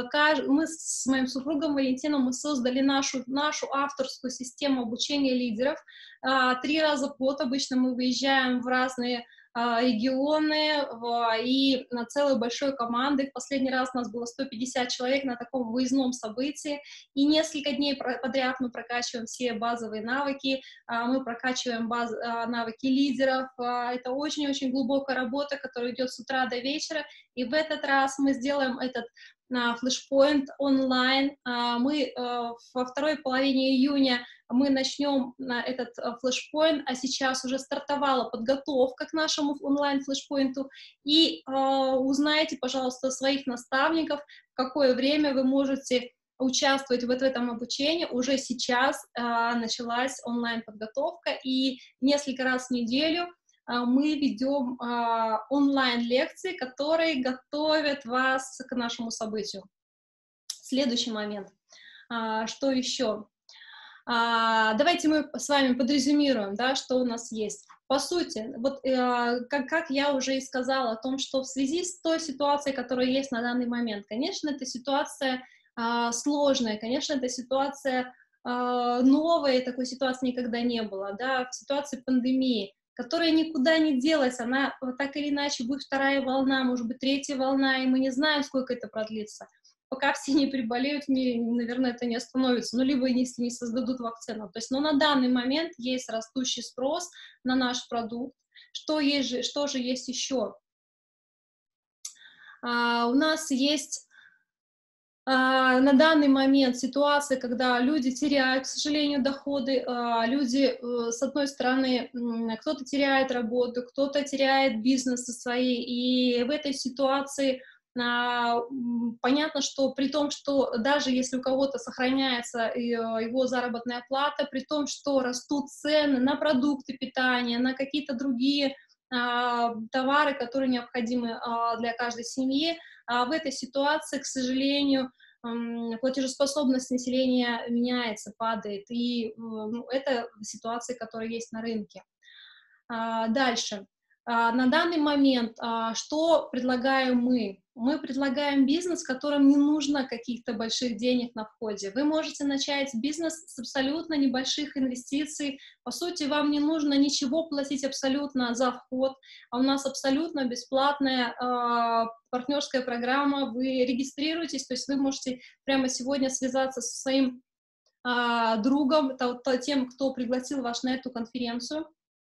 с моим супругом Валентином мы создали нашу авторскую систему обучения лидеров. 3 раза в год обычно мы выезжаем в разные регионы и на целой большой команды. В последний раз у нас было 150 человек на таком выездном событии, и несколько дней подряд мы прокачиваем все базовые навыки, мы прокачиваем навыки лидеров. Это очень-очень глубокая работа, которая идет с утра до вечера, и в этот раз мы сделаем этот флешпоинт онлайн. Мы во второй половине июня мы начнем этот флешпоинт, а сейчас уже стартовала подготовка к нашему онлайн-флешпоинту. И узнайте, пожалуйста, своих наставников, в какое время вы можете участвовать в этом обучении. Уже сейчас началась онлайн-подготовка, и несколько раз в неделю мы ведем онлайн-лекции, которые готовят вас к нашему событию. Следующий момент. Что еще? Давайте мы с вами подрезюмируем, да, что у нас есть. По сути, вот как я уже и сказала о том, что в связи с той ситуацией, которая есть на данный момент, конечно, эта ситуация сложная, конечно, эта ситуация новая, такой ситуации никогда не было, да, в ситуации пандемии, которая никуда не делась, она так или иначе будет вторая волна, может быть, третья волна, и мы не знаем, сколько это продлится. Пока все не приболеют, наверное, это не остановится, ну, либо если не создадут вакцину. То есть, но на данный момент есть растущий спрос на наш продукт. Что же есть еще? У нас есть на данный момент ситуация, когда люди теряют, к сожалению, доходы, люди, с одной стороны, кто-то теряет работу, кто-то теряет бизнес свои, и в этой ситуации понятно, что при том, что даже если у кого-то сохраняется его заработная плата, при том, что растут цены на продукты питания, на какие-то другие товары, которые необходимы для каждой семьи, в этой ситуации, к сожалению, платежеспособность населения меняется, падает, и это ситуация, которая есть на рынке. Дальше. На данный момент что предлагаем мы? Мы предлагаем бизнес, в котором не нужно каких-то больших денег на входе. Вы можете начать бизнес с абсолютно небольших инвестиций. По сути, вам не нужно ничего платить абсолютно за вход. У нас абсолютно бесплатная партнерская программа. Вы регистрируетесь, то есть вы можете прямо сегодня связаться со своим другом, тем, кто пригласил вас на эту конференцию.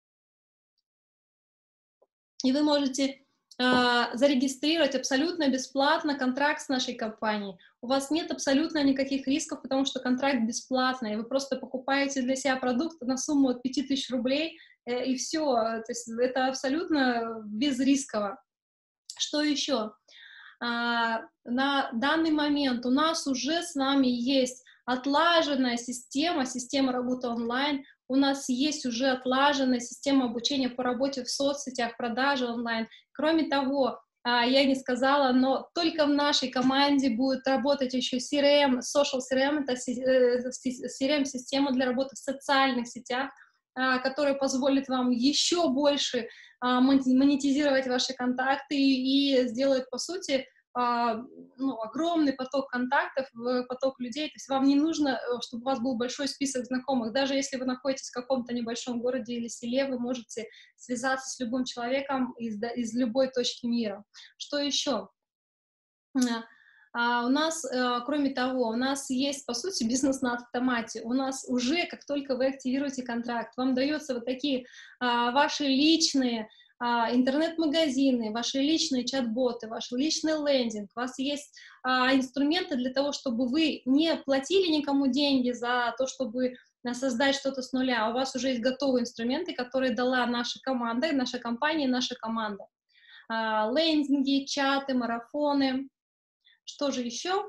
И вы можете зарегистрировать абсолютно бесплатно контракт с нашей компанией. У вас нет абсолютно никаких рисков, потому что контракт бесплатный. Вы просто покупаете для себя продукт на сумму от 5000 рублей, и все. То есть это абсолютно безрисково. Что еще? На данный момент у нас уже с вами есть отлаженная система работы онлайн. У нас есть уже отлаженная система обучения по работе в соцсетях, продажи онлайн. Кроме того, я не сказала, но только в нашей команде будет работать еще CRM, Social CRM, это CRM-система для работы в социальных сетях. который позволит вам еще больше монетизировать ваши контакты и сделает, по сути, огромный поток контактов, поток людей. То есть вам не нужно, чтобы у вас был большой список знакомых. Даже если вы находитесь в каком-то небольшом городе или селе, вы можете связаться с любым человеком из любой точки мира. Что еще? У нас, кроме того, у нас есть, по сути, бизнес на автомате. У нас уже, как только вы активируете контракт, вам даются вот такие ваши личные интернет-магазины, ваши личные чат-боты, ваш личный лендинг. У вас есть инструменты для того, чтобы вы не платили никому деньги за то, чтобы создать что-то с нуля. У вас уже есть готовые инструменты, которые дала наша команда, наша компания, наша команда. Лендинги, чаты, марафоны. Что же еще?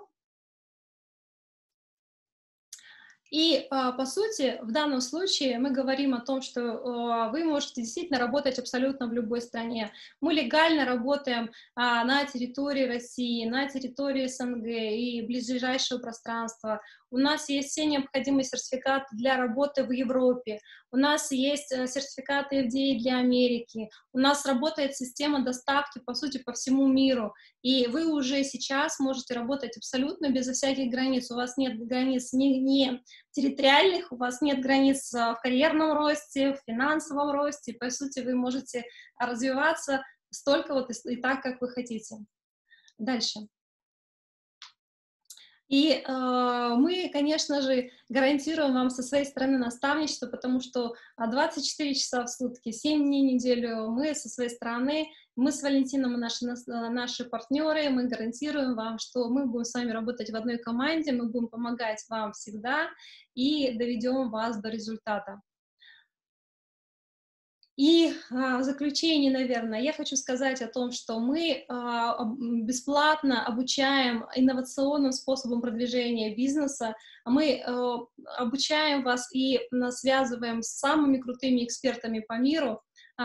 И, по сути, в данном случае мы говорим о том, что вы можете действительно работать абсолютно в любой стране. Мы легально работаем на территории России, на территории СНГ и ближайшего пространства. У нас есть все необходимые сертификаты для работы в Европе. У нас есть сертификаты FDA для Америки. У нас работает система доставки, по сути, по всему миру. И вы уже сейчас можете работать абсолютно безо всяких границ. У вас нет границ ни территориальных, у вас нет границ в карьерном росте, в финансовом росте. По сути, вы можете развиваться столько вот и так, как вы хотите. Дальше. И мы, конечно же, гарантируем вам со своей стороны наставничество, потому что 24 часа в сутки, 7 дней в неделю мы со своей стороны, мы с Валентином и наши партнеры, мы гарантируем вам, что мы будем с вами работать в одной команде, мы будем помогать вам всегда и доведем вас до результата. И в заключение, наверное, я хочу сказать о том, что мы бесплатно обучаем инновационным способам продвижения бизнеса, мы обучаем вас и связываем с самыми крутыми экспертами по миру.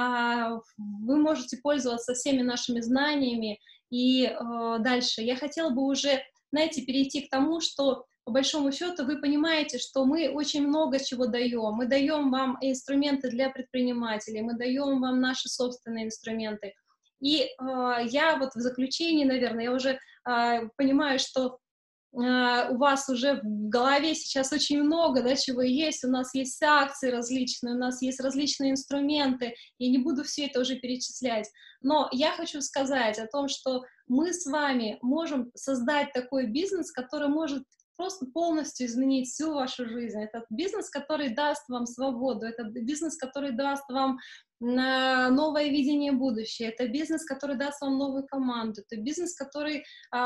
Вы можете пользоваться всеми нашими знаниями. И дальше я хотела бы уже, знаете, перейти к тому, что по большому счету вы понимаете, что мы очень много чего даем. Мы даем вам инструменты для предпринимателей, мы даем вам наши собственные инструменты. И я вот в заключении, наверное, я уже понимаю, что у вас уже в голове сейчас очень много, да, чего есть. У нас есть акции различные, у нас есть различные инструменты. Я не буду все это уже перечислять. Но я хочу сказать о том, что мы с вами можем создать такой бизнес, который может просто полностью изменить всю вашу жизнь. Это бизнес, который даст вам свободу, это бизнес, который даст вам новое видение будущего, это бизнес, который даст вам новую команду, это бизнес, который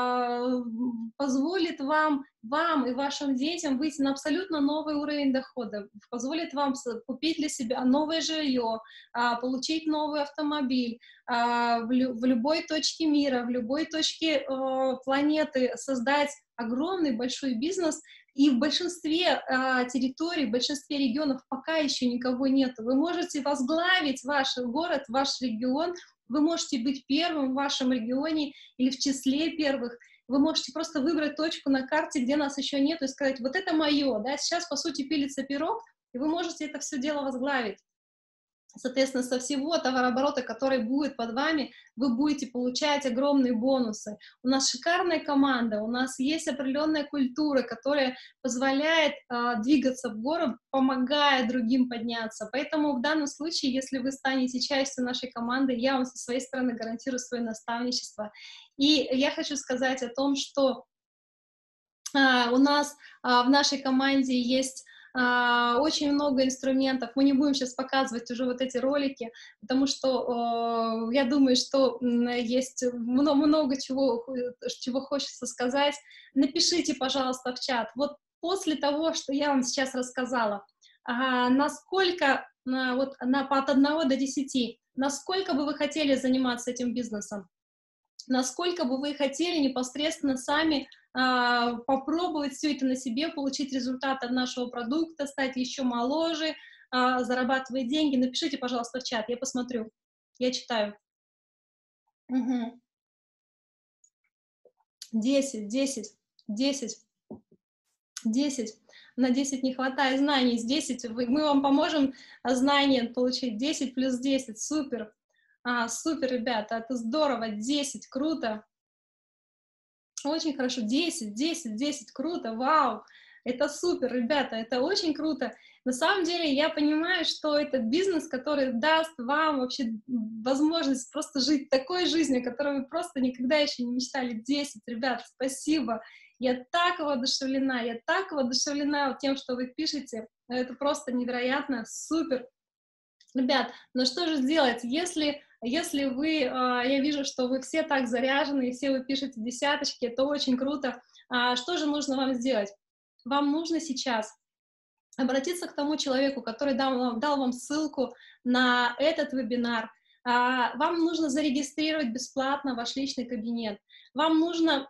позволит вам и вашим детям выйти на абсолютно новый уровень дохода, позволит вам купить для себя новое жилье, получить новый автомобиль, в любой точке мира, в любой точке планеты создать огромный большой бизнес, и в большинстве территорий, в большинстве регионов пока еще никого нет. Вы можете возглавить ваш город, ваш регион, вы можете быть первым в вашем регионе или в числе первых. Вы можете просто выбрать точку на карте, где нас еще нет, и сказать, вот это мое, да, сейчас, по сути, пилится пирог, и вы можете это все дело возглавить. Соответственно, со всего товарооборота, который будет под вами, вы будете получать огромные бонусы. У нас шикарная команда, у нас есть определенная культура, которая позволяет двигаться в гору, помогая другим подняться. Поэтому в данном случае, если вы станете частью нашей команды, я вам со своей стороны гарантирую свое наставничество. И я хочу сказать о том, что у нас в нашей команде есть очень много инструментов. Мы не будем сейчас показывать уже вот эти ролики, потому что я думаю, что есть много чего хочется сказать. Напишите, пожалуйста, в чат. Вот после того, что я вам сейчас рассказала, насколько, вот от 1 до 10, насколько бы вы хотели заниматься этим бизнесом? Насколько бы вы хотели непосредственно сами попробовать все это на себе, получить результат от нашего продукта, стать еще моложе, зарабатывать деньги? Напишите, пожалуйста, в чат, я посмотрю, я читаю. 10. 10. На 10 не хватает знаний. С 10 мы вам поможем знания получить. 10 плюс 10. Супер. Супер, ребята. Это здорово. 10. Круто. Очень хорошо. 10, 10, 10. Круто. Вау. Это супер, ребята. Это очень круто. На самом деле я понимаю, что это бизнес, который даст вам вообще возможность просто жить такой жизнью, которую вы просто никогда еще не мечтали. 10. Ребят, спасибо. Я так воодушевлена тем, что вы пишете. Это просто невероятно, супер. Ребят, ну что же сделать, если вы, я вижу, что вы все так заряжены, и все вы пишете десяточки, это очень круто. Что же нужно вам сделать? Вам нужно сейчас обратиться к тому человеку, который дал вам ссылку на этот вебинар. Вам нужно зарегистрировать бесплатно ваш личный кабинет. Вам нужно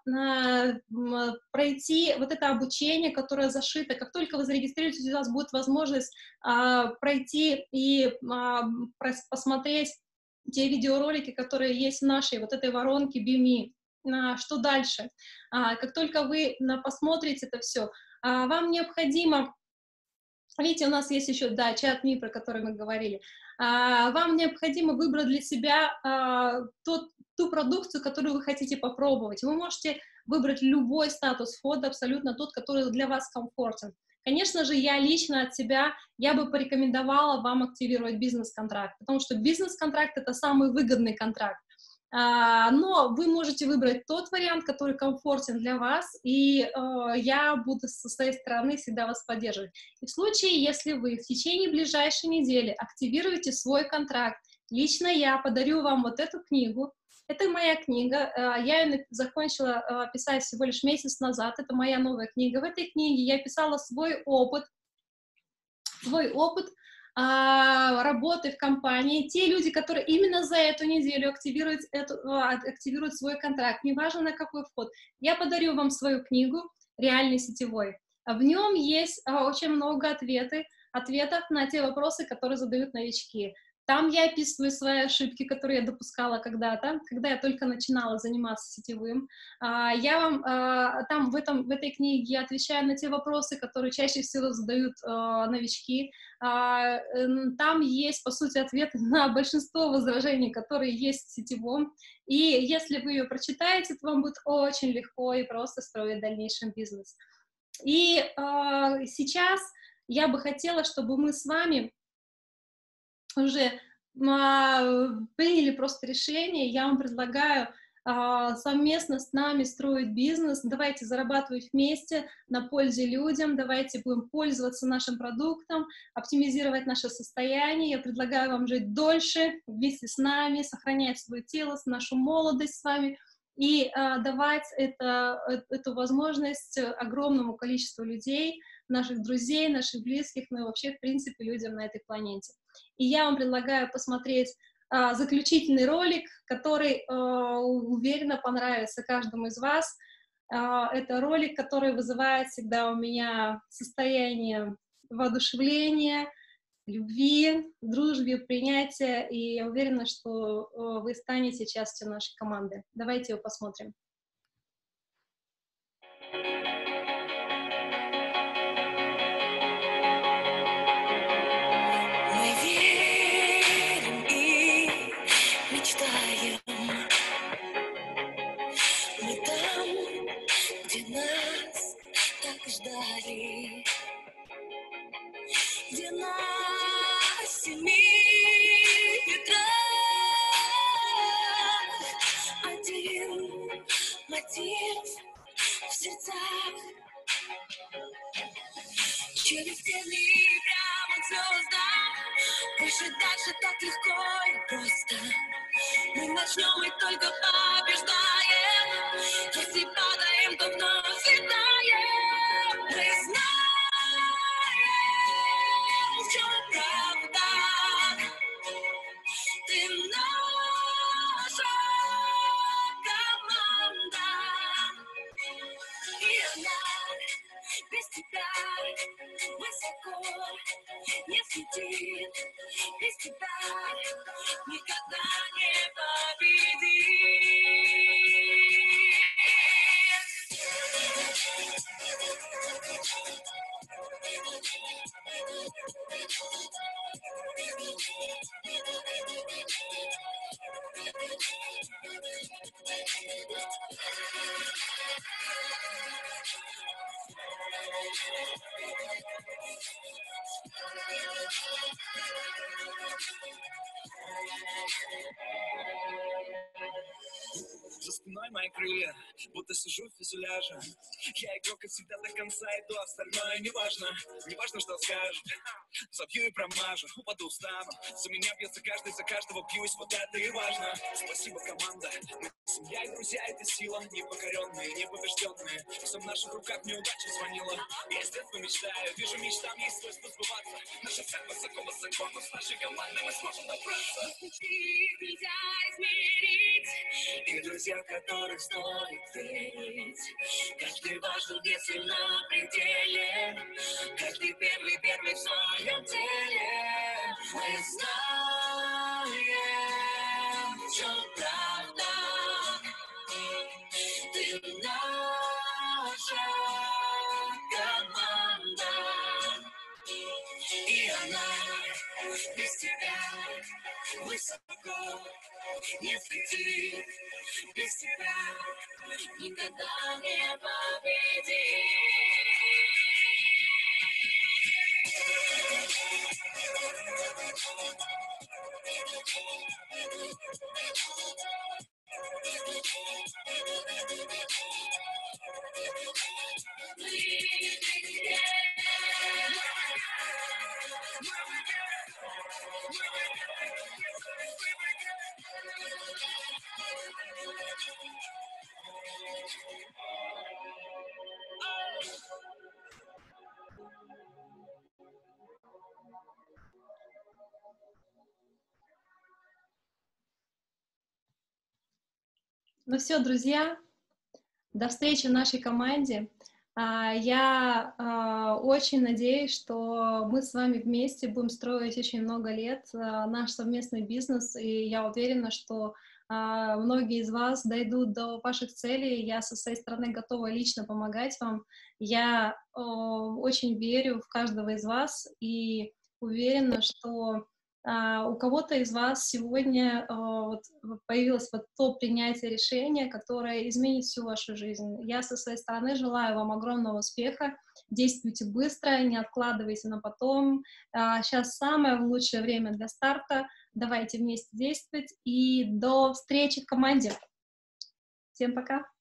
пройти вот это обучение, которое зашито. Как только вы зарегистрируетесь, у вас будет возможность пройти и посмотреть те видеоролики, которые есть в нашей вот этой воронке BeMe. Что дальше? Как только вы посмотрите это все, вам необходимо... Видите, у нас есть еще, да, чат МИ, про который мы говорили. Вам необходимо выбрать для себя ту продукцию, которую вы хотите попробовать. Вы можете выбрать любой статус входа, абсолютно тот, который для вас комфортен. Конечно же, я лично от себя, я бы порекомендовала вам активировать бизнес-контракт, потому что бизнес-контракт — это самый выгодный контракт. Но вы можете выбрать тот вариант, который комфортен для вас, и я буду со своей стороны всегда вас поддерживать. И в случае, если вы в течение ближайшей недели активируете свой контракт, лично я подарю вам вот эту книгу. Это моя книга, я ее закончила писать всего лишь месяц назад, это моя новая книга. В этой книге я писала свой опыт работы в компании, те люди, которые именно за эту неделю активируют свой контракт, неважно на какой вход, я подарю вам свою книгу «Реальный сетевой». В нем есть очень много ответов на те вопросы, которые задают новички. Там я описываю свои ошибки, которые я допускала когда-то, когда я только начинала заниматься сетевым. Я вам там в этой книге я отвечаю на те вопросы, которые чаще всего задают новички. Там есть, по сути, ответы на большинство возражений, которые есть в сетевом. И если вы ее прочитаете, то вам будет очень легко и просто строить в дальнейшем бизнес. И сейчас я бы хотела, чтобы мы с вами уже приняли просто решение. Я вам предлагаю совместно с нами строить бизнес. Давайте зарабатывать вместе на пользе людям, давайте будем пользоваться нашим продуктом, оптимизировать наше состояние. Я предлагаю вам жить дольше вместе с нами, сохранять свое тело, нашу молодость с вами и давать эту возможность огромному количеству людей, наших друзей, наших близких, ну и вообще, в принципе, людям на этой планете. И я вам предлагаю посмотреть заключительный ролик, который, уверена, понравится каждому из вас. Это ролик, который вызывает всегда у меня состояние воодушевления, любви, дружбы, принятия, и я уверена, что вы станете частью нашей команды. Давайте его посмотрим. Где на 7 ветрах один мотив в сердцах. Через стены прямо к звездам. Выше, дальше так легко и просто. Мы начнем и только побеждаем. Если падаем, то вновь взлетаем. Мы знаем, в чем правда. Ты наша команда. И она без тебя высоко не взлетит. Без тебя никогда не победит. За спиной мои крылья, будто сижу в фюзеляже. Я игрок, как всегда, до конца иду, остальное неважно. Неважно, что скажут, забью и промажу, упаду, встану. За меня бьется каждый, за каждого бьюсь, вот это и важно. Спасибо, команда, мы семья и друзья, это сила. Непокоренные, непобежденные, все в наших руках, неудача звонила. Я с детства мечтаю, вижу мечтам, есть свойство сбываться. Наша цель высокого закона, с нашей командой мы сможем добраться. Их нельзя измерить, И друзья, в которых стоит верить. каждый важен, если на пределе, каждый первый в своем теле. Мы знаем, в чем правда, ты наша команда, и она без тебя высоко не взлетит, без тебя никогда не победит. Ну все, друзья, до встречи в нашей команде. Я очень надеюсь, что мы с вами вместе будем строить очень много лет наш совместный бизнес, и я уверена, что многие из вас дойдут до ваших целей. Я со своей стороны готова лично помогать вам. Я очень верю в каждого из вас и уверена, что у кого-то из вас сегодня появилось то принятие решения, которое изменит всю вашу жизнь. Я со своей стороны желаю вам огромного успеха. Действуйте быстро, не откладывайте на потом. Сейчас самое лучшее время для старта. Давайте вместе действовать. И до встречи в команде. Всем пока!